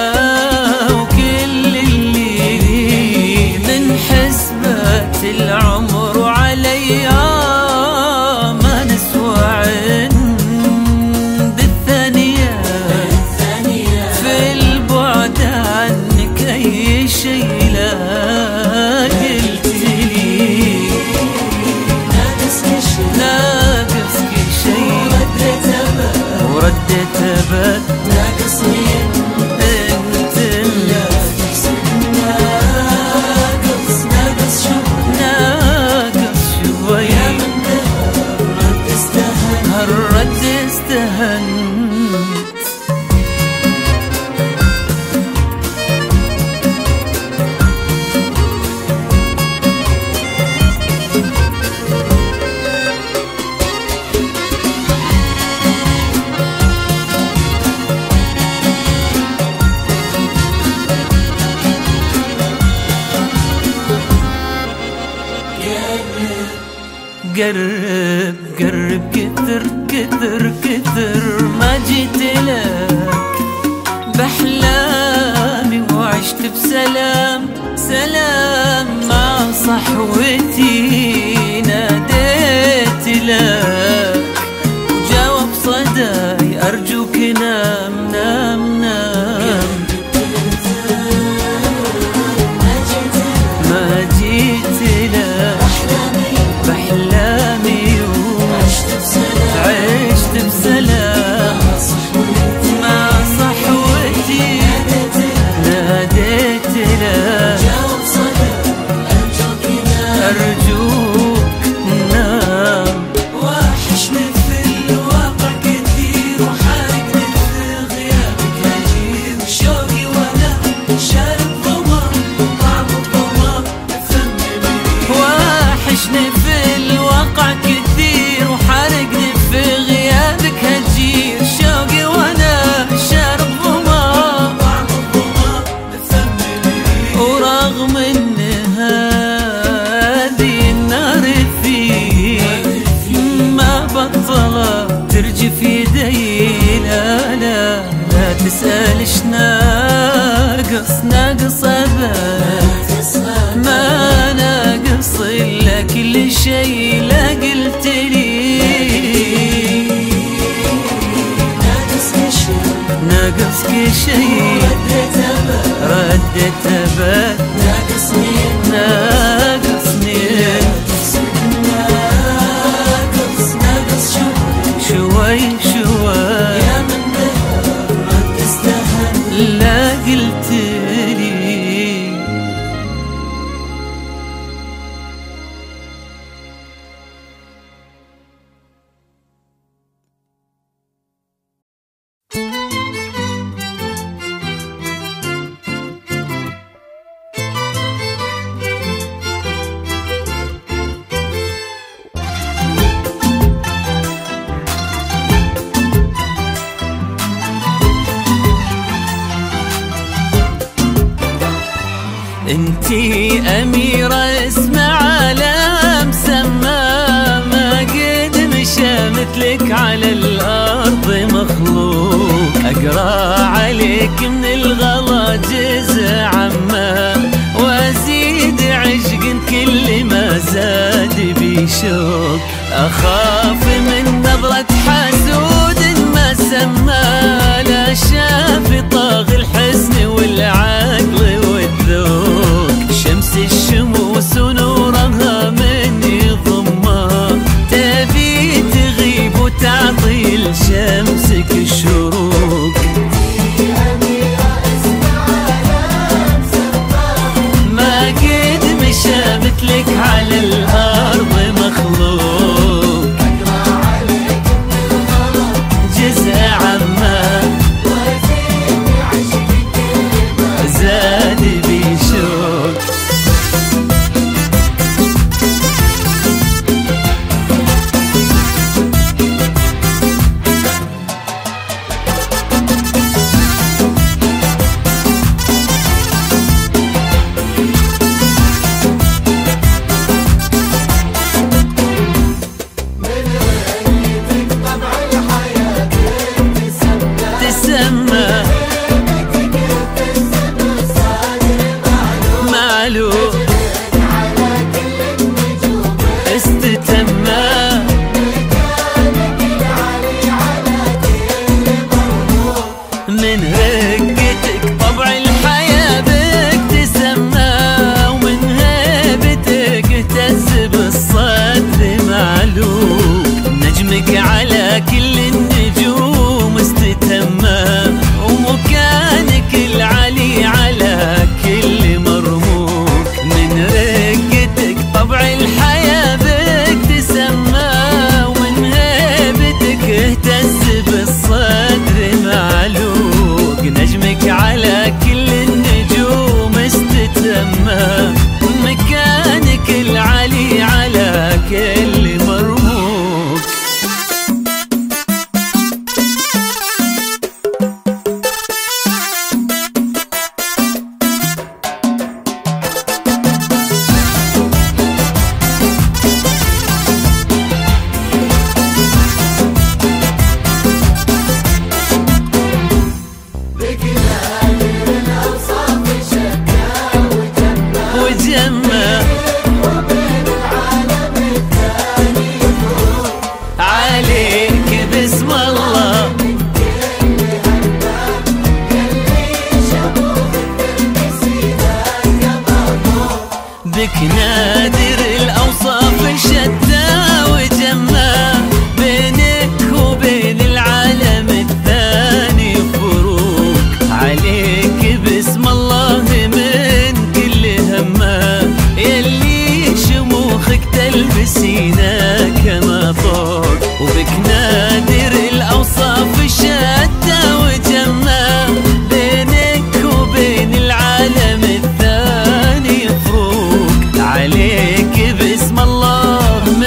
وكل اللي من حسبة العمر وعليا ما نسوى عند الثانية. في البعد عنك أي شي لا قلت لي. ناقص كل ناقص كل شي، رديت أبد ورديت أبد ناقصني انت. لا تحسب الناقص ناقص شوي، ناقص شوي، يا من بالرد استهن. هالرد استهنت. قرب قرب كثر كثر كثر، ما جيت لك بأحلامي وعشت بسلام سلام مع صحوتي. ناديت لك وجاوب صداي، أرجوك نام نام نام. ما جيت لك بأحلامي وعشت بسلام مع صحوتي. ناديت لك أرجوك نام. وحشني في الواقع كثير، وحارقني في غيابك هجير. شوقي وانا شارب ظما، طعم الظما فمي بريء. وحشني في الواقع كثير، وحارقني في غيابك هجير. شوقي وانا شارب ظما، طعم الظما فمي بريء. ورغم ان هذه النار فيه ما بطلت ترجف يدي. لا لا لا تسأل ايش ناقص، ناقص أبد ما ناقص شي لا قلت لي ناقصك شي ردت أبد ناقصني ناقص شوي شوي يا من بهر ما تستهل لا قلت لي. انتي أميرة اسم عالم سما، ما قد مشى مثلك على الأرض مخلوق. أقرأ عليك من الغلا جزء عما، وأزيد عشق كل ما زاد بشوق. أخاف من نظرة حسود ما سما، لا شاف طاغ الحسن والعقل والذوق. شمس الشموس ونورها من يضمها، تبي تغيب وتعطي لشمسك الشروق. ما قد مشى مثلك على الأرض مخلوق. جزء عما زاد بشوق. تسمى معلوم استتمى من رقتك طبع الحياة بك تسمى، ومن هيبتك اهتز بالصدر معلوم. نجمك على كل النجوم استتمى، ومكانك العلي على كل مرموق. من رقتك طبع الحياة بك تسمى، ومن هيبتك اهتز بالصدر معلوق. نجمك على كل النجوم استتمى، مكانك العلي على كل مرموق. وجمع عليك باسم الله، بك نادر الأوصاف شتى. وجمع بينك وبين العالم الثاني فروق. عليك باسم الله من كل همه، يلي شموخك تلبسينا كما فوق. وبك نادر الأوصاف شتى. وجمع بينك وبين العالم الثاني فروق. عليك باسم الله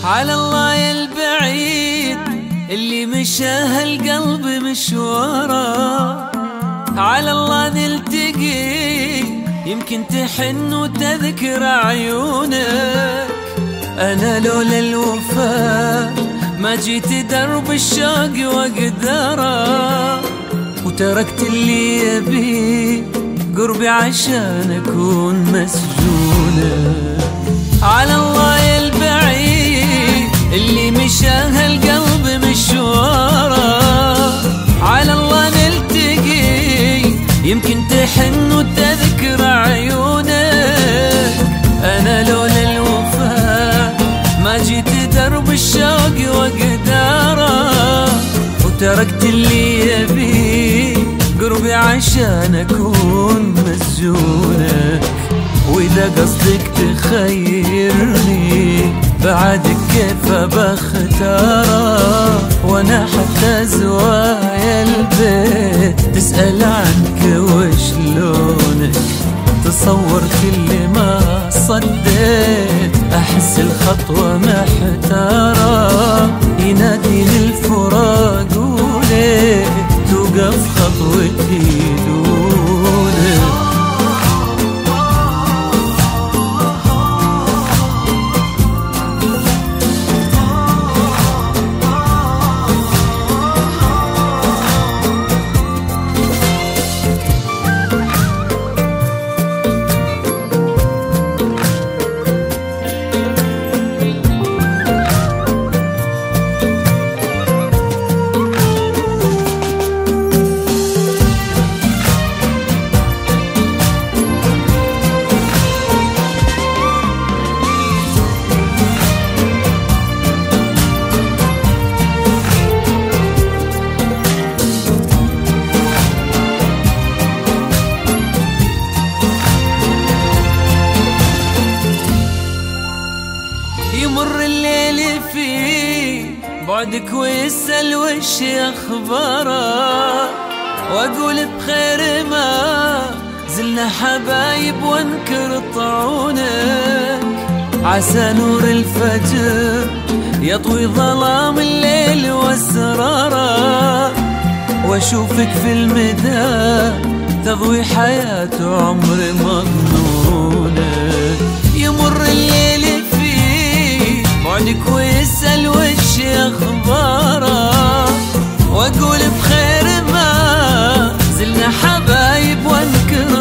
على الله يا البعيد اللي مشاه القلب مشواره، على الله نلتقي يمكن تحن وتذكر عيونك. أنا لولا الوفاء ما جيت درب الشوق وقدره، وتركت اللي يبي قربي عشان أكون مسجونك. على الله يا البعيد اللي مشاه القلب مشواره، على الله نلتقي يمكن تحن وتذكر عيونك. أنا لولا الوفاء ما جيت درب الشوق وقداره، وتركت اللي يبي قربي عشان أكون مسجونك. وإذا قصدك تخيرني بعدك كيف بختاره، وأنا حتى زوايا البيت تسأل عنك وشلونك. تصور كل ما صديت أحس الخطوة محتارة، يناديني الفراق وليه توقف خطوتي دونك. يمر الليل في بعدك ويسأل وش أخباره، وأقول بخير ما زلنا حبايب وانكر طعونك. عسى نور الفجر يطوي ظلام الليل واسراره، واشوفك في المدى تضوي حياة عمر مضمونك. يمر الليل بعدك ويسأل وش أخباره، وأقول بخير ما زلنا حبايب وانكر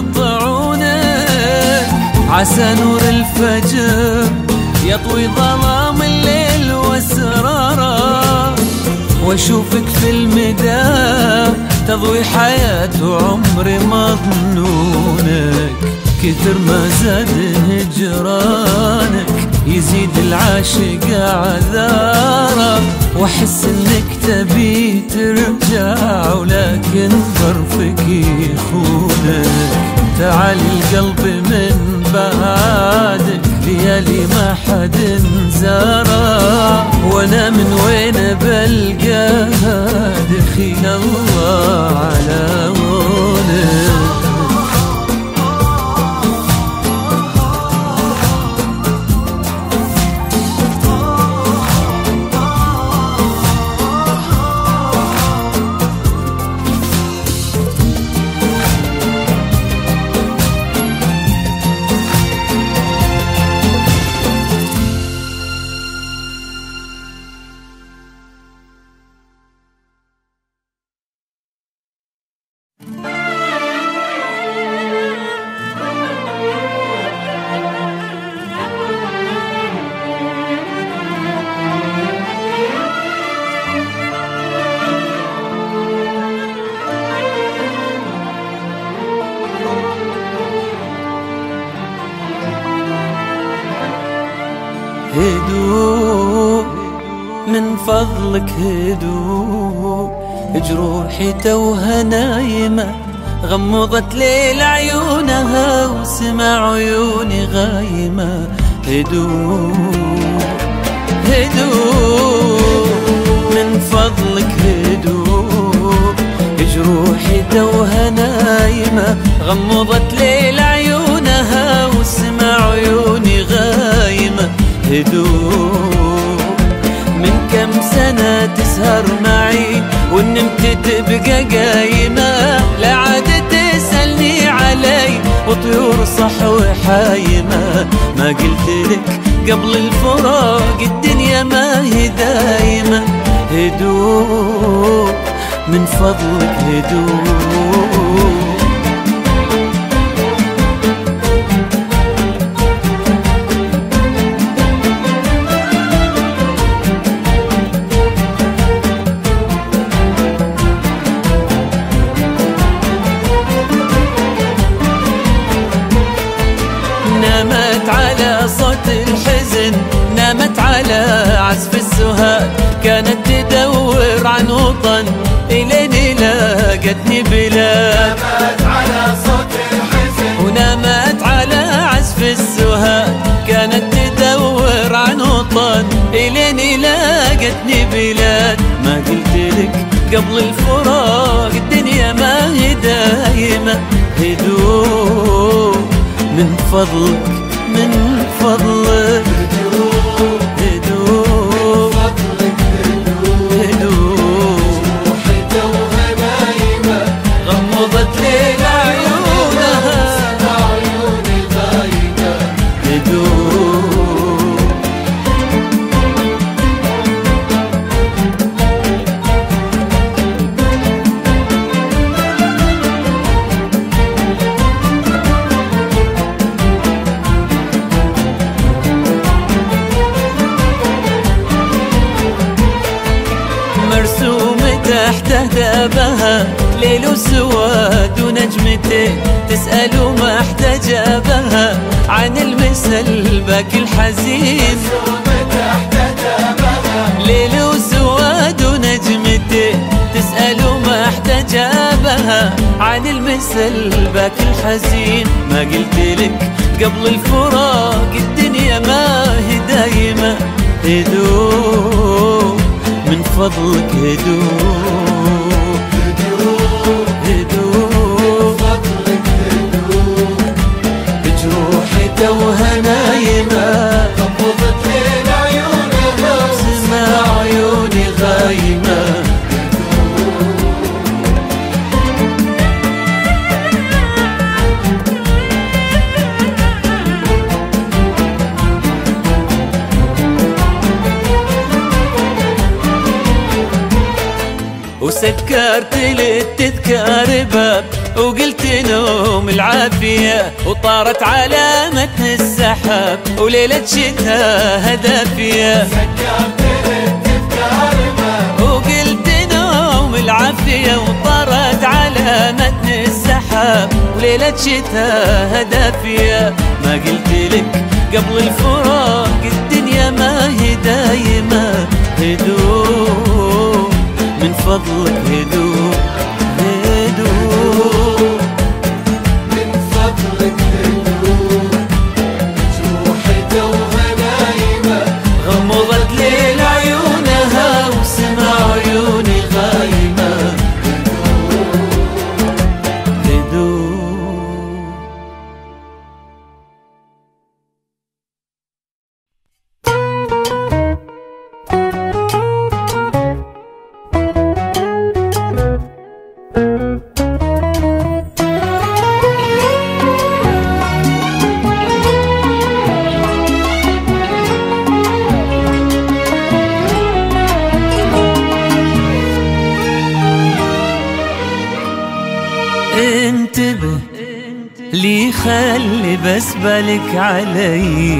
طعونك. عسى نور الفجر يطوي ظلام الليل واسراره، واشوفك في المدى تضوي حياة عمر مظنونك. كتر ما زاد هجرانك يزيد العاشق عذاره، واحس انك تبي ترجع ولكن ظرفك يخونك. تعالي القلب من بعدك ليالي ما حد زاره، وانا من وين بلقاها دخيل الله على عونك. هدوء من فضلك هدوء، جروحي توها نايمة غمضت ليل عيونها وسمع عيوني غايمة. هدوء هدوء من فضلك هدوء، جروحي توها نايمة غمضت ليل عيونها وسمع عيوني غايمة. هدوء تسهر معي وان نمت تبقى قايمة، لا عاد تسألني علي وطيور صحو حايمة. ما قلت لك قبل الفراق الدنيا ما هي دايمة، هدوء من فضلك هدوء. نامت على صوت الحزن، نامت على عزف السهاد، كانت تدور عن وطن إلين لاقتني بلاد. نامت على صوت الحزن ونامت على عزف السهاد، كانت تدور عن وطن إلين لاقتني بلاد. ما قلت لك قبل الفراق الدنيا ما هي دايمة، هدوء من فضلك من فضلك هدوء هدوء هدوء. روحي توها نايمة غمضت ليل عيونها عيوني غايمة هدوء. مرسوم تحت هدابها ليل وسواد ونجمتين، تسأل ما احتجابها عن المثل باكي الحزين. ليل وسواد ونجمتين، تسأل ما احتجابها عن المثل باكي الحزين. ما قلت لك قبل الفراق الدنيا ما هي دايمة، هدوء من فضلك هدوء هدوء فضلك هدوء. جروحي توها نايمة غمضت ليل عيونها سما عيوني غايمة. وسكرت للتذكار باب وقلت نوم العافية، وطارت على متن السحاب وليلة شتاء هدافية. سكرت للتذكار باب وقلت نوم العافية، وطارت على متن السحاب وليلة شتاء هدافية. ما قلت لك قبل الفراق الدنيا ما هي دايمة، هدوء من فضلك هدوء هدوء من فضلك هدوء. روحي توها نايمة غمضت ليل عيونها وسمع عيوني غايمة هدوء. انتبه لي خلي بس بالك علي،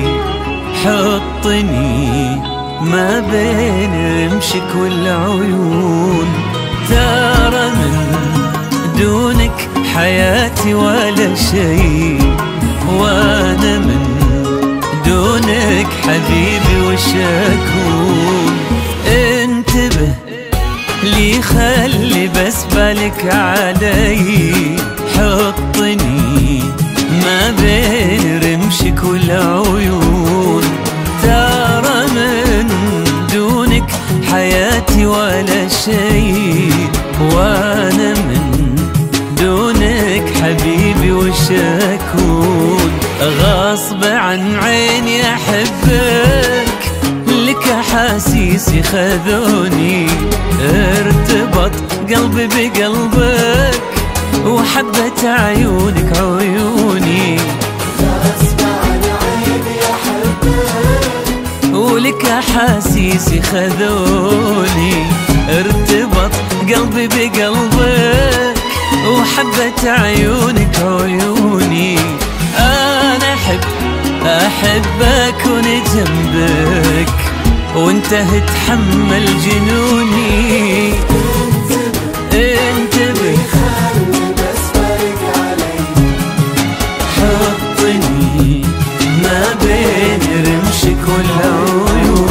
حطني ما بين رمشك والعيون. ترى من دونك حياتي ولا شيء، وانا من دونك حبيبي وش اكون. انتبه لي خلي بس بالك علي، حطني ما بين رمشك والعيون. ترى من دونك حياتي ولا شيء، وانا من دونك حبيبي وش اكون. غصب عن عيني احبك، لك احاسيس أحاسيسي خذوني، ارتبط قلبي بقلبك وحبت عيونك عيوني، غصب عن عيني أحبك ولك أحاسيسي خذوني، ارتبط قلبي بقلبك وحبت عيونك عيوني. أنا أحب أكون جنبك وانت تحمل جنوني. انتبه خلي بس فارق علي، حطني ما بين رمشك والعيون.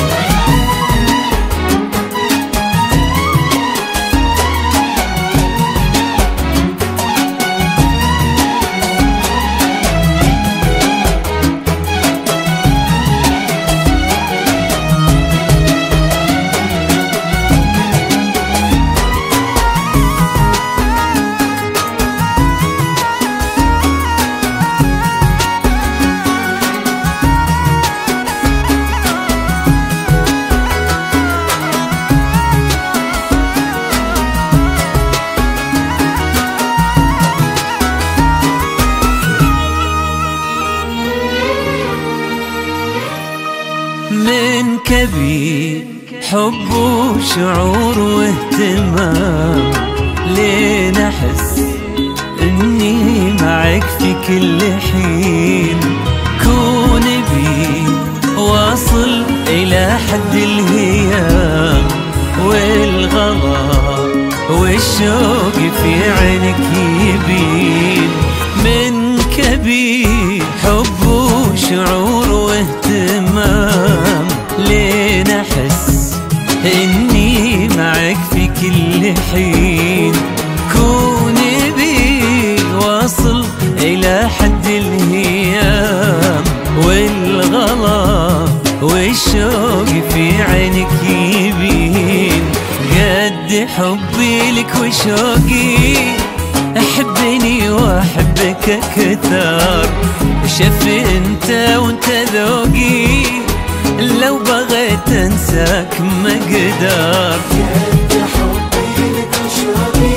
من كبير حب وشعور واهتمام، لين أحس إني معك في كل حين، كون بي واصل إلى حد الهيام والغلا والشوق في عينك يبين. من كبير حب وشعور واهتمام، لين أحس إني معك في كل حين، كوني بي واصل إلى حد الهيام والغلا والشوق في عينك يبين. قد حبي لك وشوقي أحبني وأحبك أكثر، شفي أنت وأنت ذوقي، لو بغيت أنساك ما أقدر. قد حبي لك وشوقي،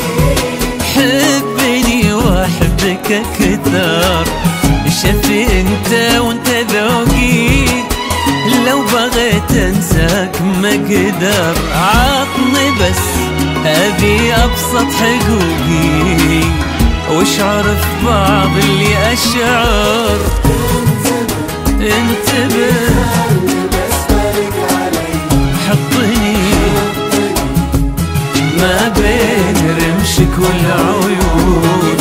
حبني وأحبك أكثر، شفي أنت وأنت ذوقي، لو بغيت أنساك ما أقدر. عطني بس أبي أبسط حقوقي، واشعر في بعض اللي أشعر. انتبه خلي بس فارق علي، حطني ما بين رمشك والعيون.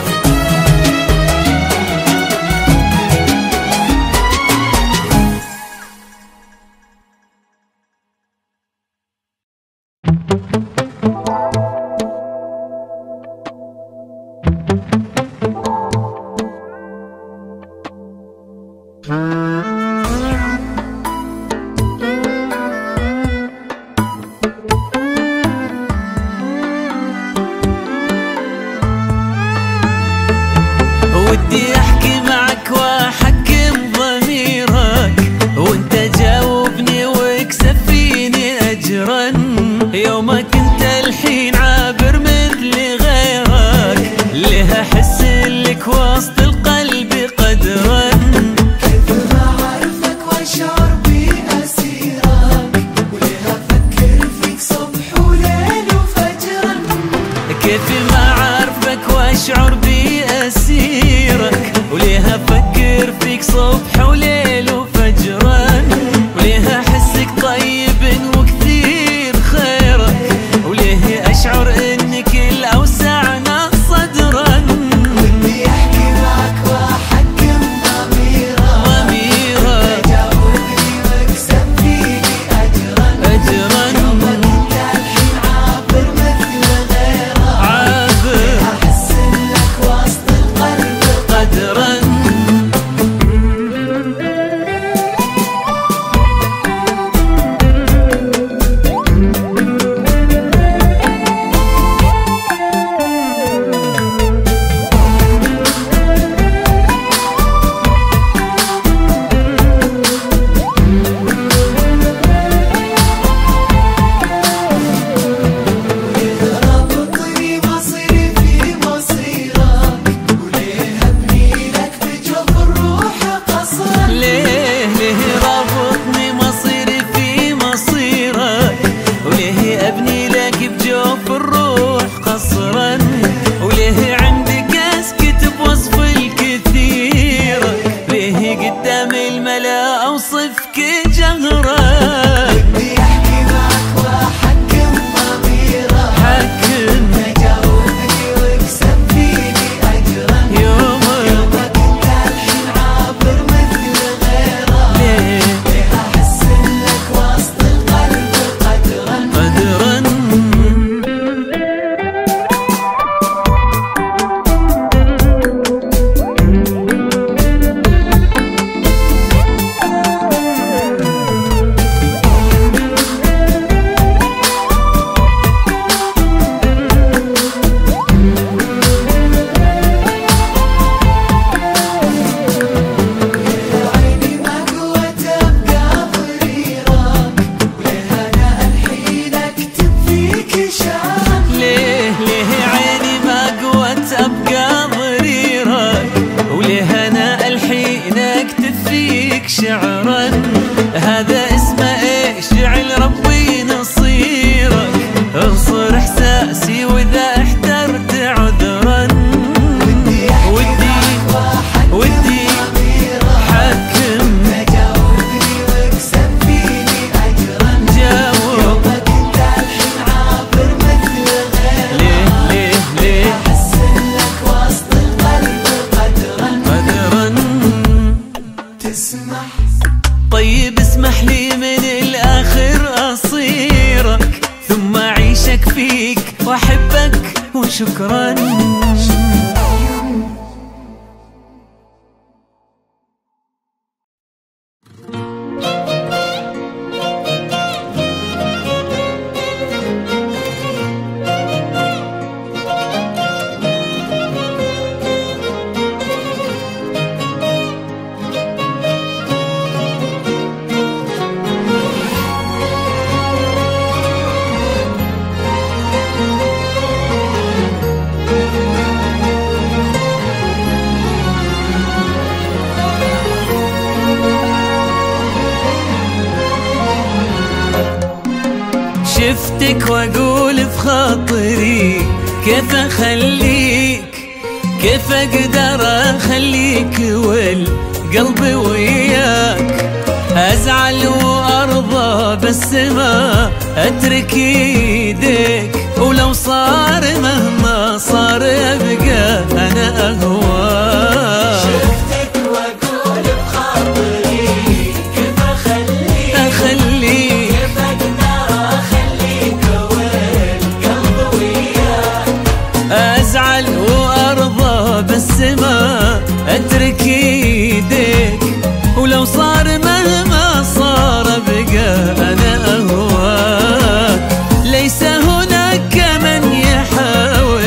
ودي احكي معك واحكم ضميرك، وانت جاوبني واكسب فيني اجرا، يومك انت الحين عابر مثل غيرك، لها احس لك وسط القلب قدرا. كيف ما أعرفك وأشعر بأسيرك، وليه أفكر فيك صبح وليل وفجرا. كيف ما عارفك واشعر بأسيرك، وليها افكر فيك صبح وليل وفجرا، وليها احسك طيب وكثير خيرك، وليه اشعر انك الاوسعنا صدرا. ودي أحكي معك وأحكم ضميرك، جاوبني واكسب فيني أجرا. يومك أنت الحين عابر مثل غيرك، أحس إنك وسط القلب قدرا. فيك واحبك وشكرا. شفتك واقول في خاطري كيف اخليك، كيف اقدر اخليك والقلب وياك، ازعل وارضى بس ما اترك ايديك، ولو صار مهما صار ابقى انا اهواك. شفتك واقول بخاطري كيف اخليك، كيف اقدر اخليك والقلب وياك، ازعل وارضى بس ما اترك ايديك، ولو صار مهما صار بقى انا اهواك. ليس هناك من يحاول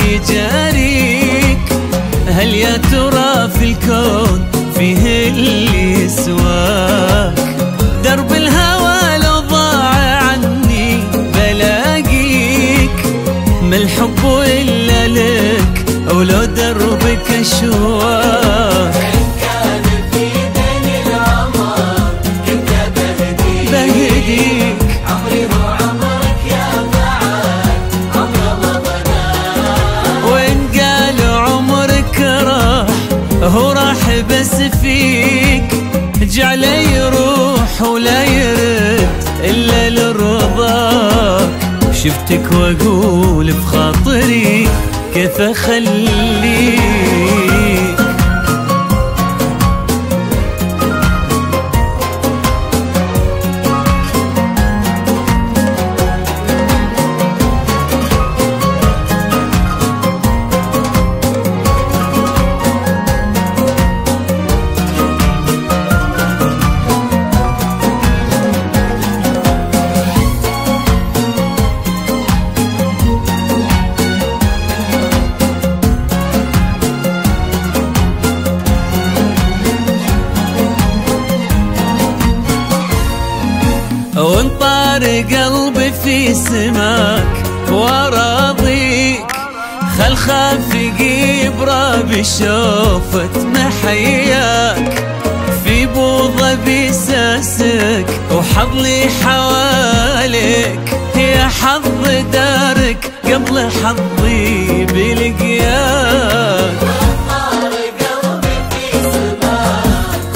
يجاريك، هل يا ترى في الكون فيه اللي يسواك؟ درب الهوى لو ضاع عني بلاقيك، ما الحب الا لك ولو دربك اشواك. إن كان في دين العمر كنت بهديك، عمري وعمرك يا بعد عمر ما ضناك. وإن قالوا عمرك راح هو راح بس فيك، جعله يروح ولا يرد إلا لرضاك. شفتك واقول بخاطري كيف اخليك. وانطار قلبي في سماك وراضيك، خل خافقي براب شوفت محياك، في بوضة بساسك وحظلي حواليك، يا حظ دارك قبل حظي بلقياك. وانطار قلبي في سماك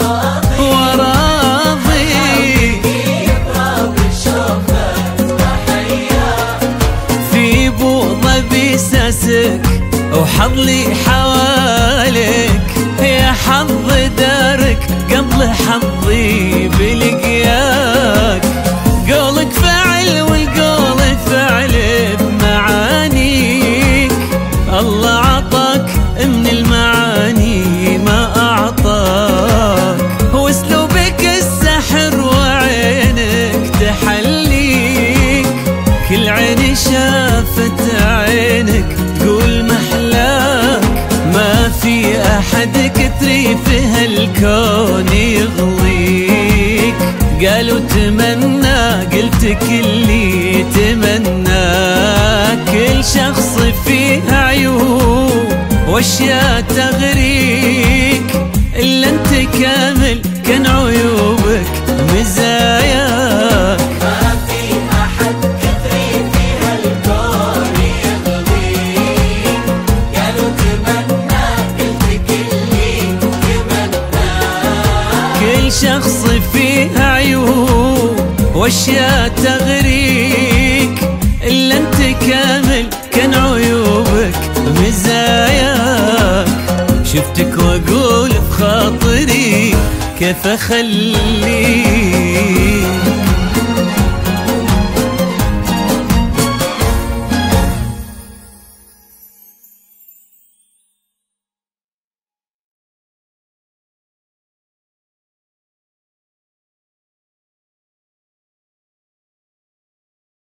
وراضي براب شوفك محياك، في بوضة بساسك وحظلي حواليك، يا حظ دارك قبل حظي بلقياك. قولك فعل والقول فعل بمعانيك، الله عطاك من المعاني ما أعطاك، واسلوبك السحر وعينك تحليك، كل عين شافت عينك تقول محلاك، ما في أحد كتري في هالكون يغضيك. قالوا تمنى قلت كلي تمنى، كل شخص فيه عيوب واشياء تغريك، إلا انت كامل كان عيوبك مزاياك. ما في أحد كثري في هالكون يغضيك، قالوا تمنى قلت كلي تمنى، كل شخص فيه عيوب واشياء تغريك، إلا انت كامل كان عيوبك مزاياك. شفتك واقول بخاطري كيف اخليك.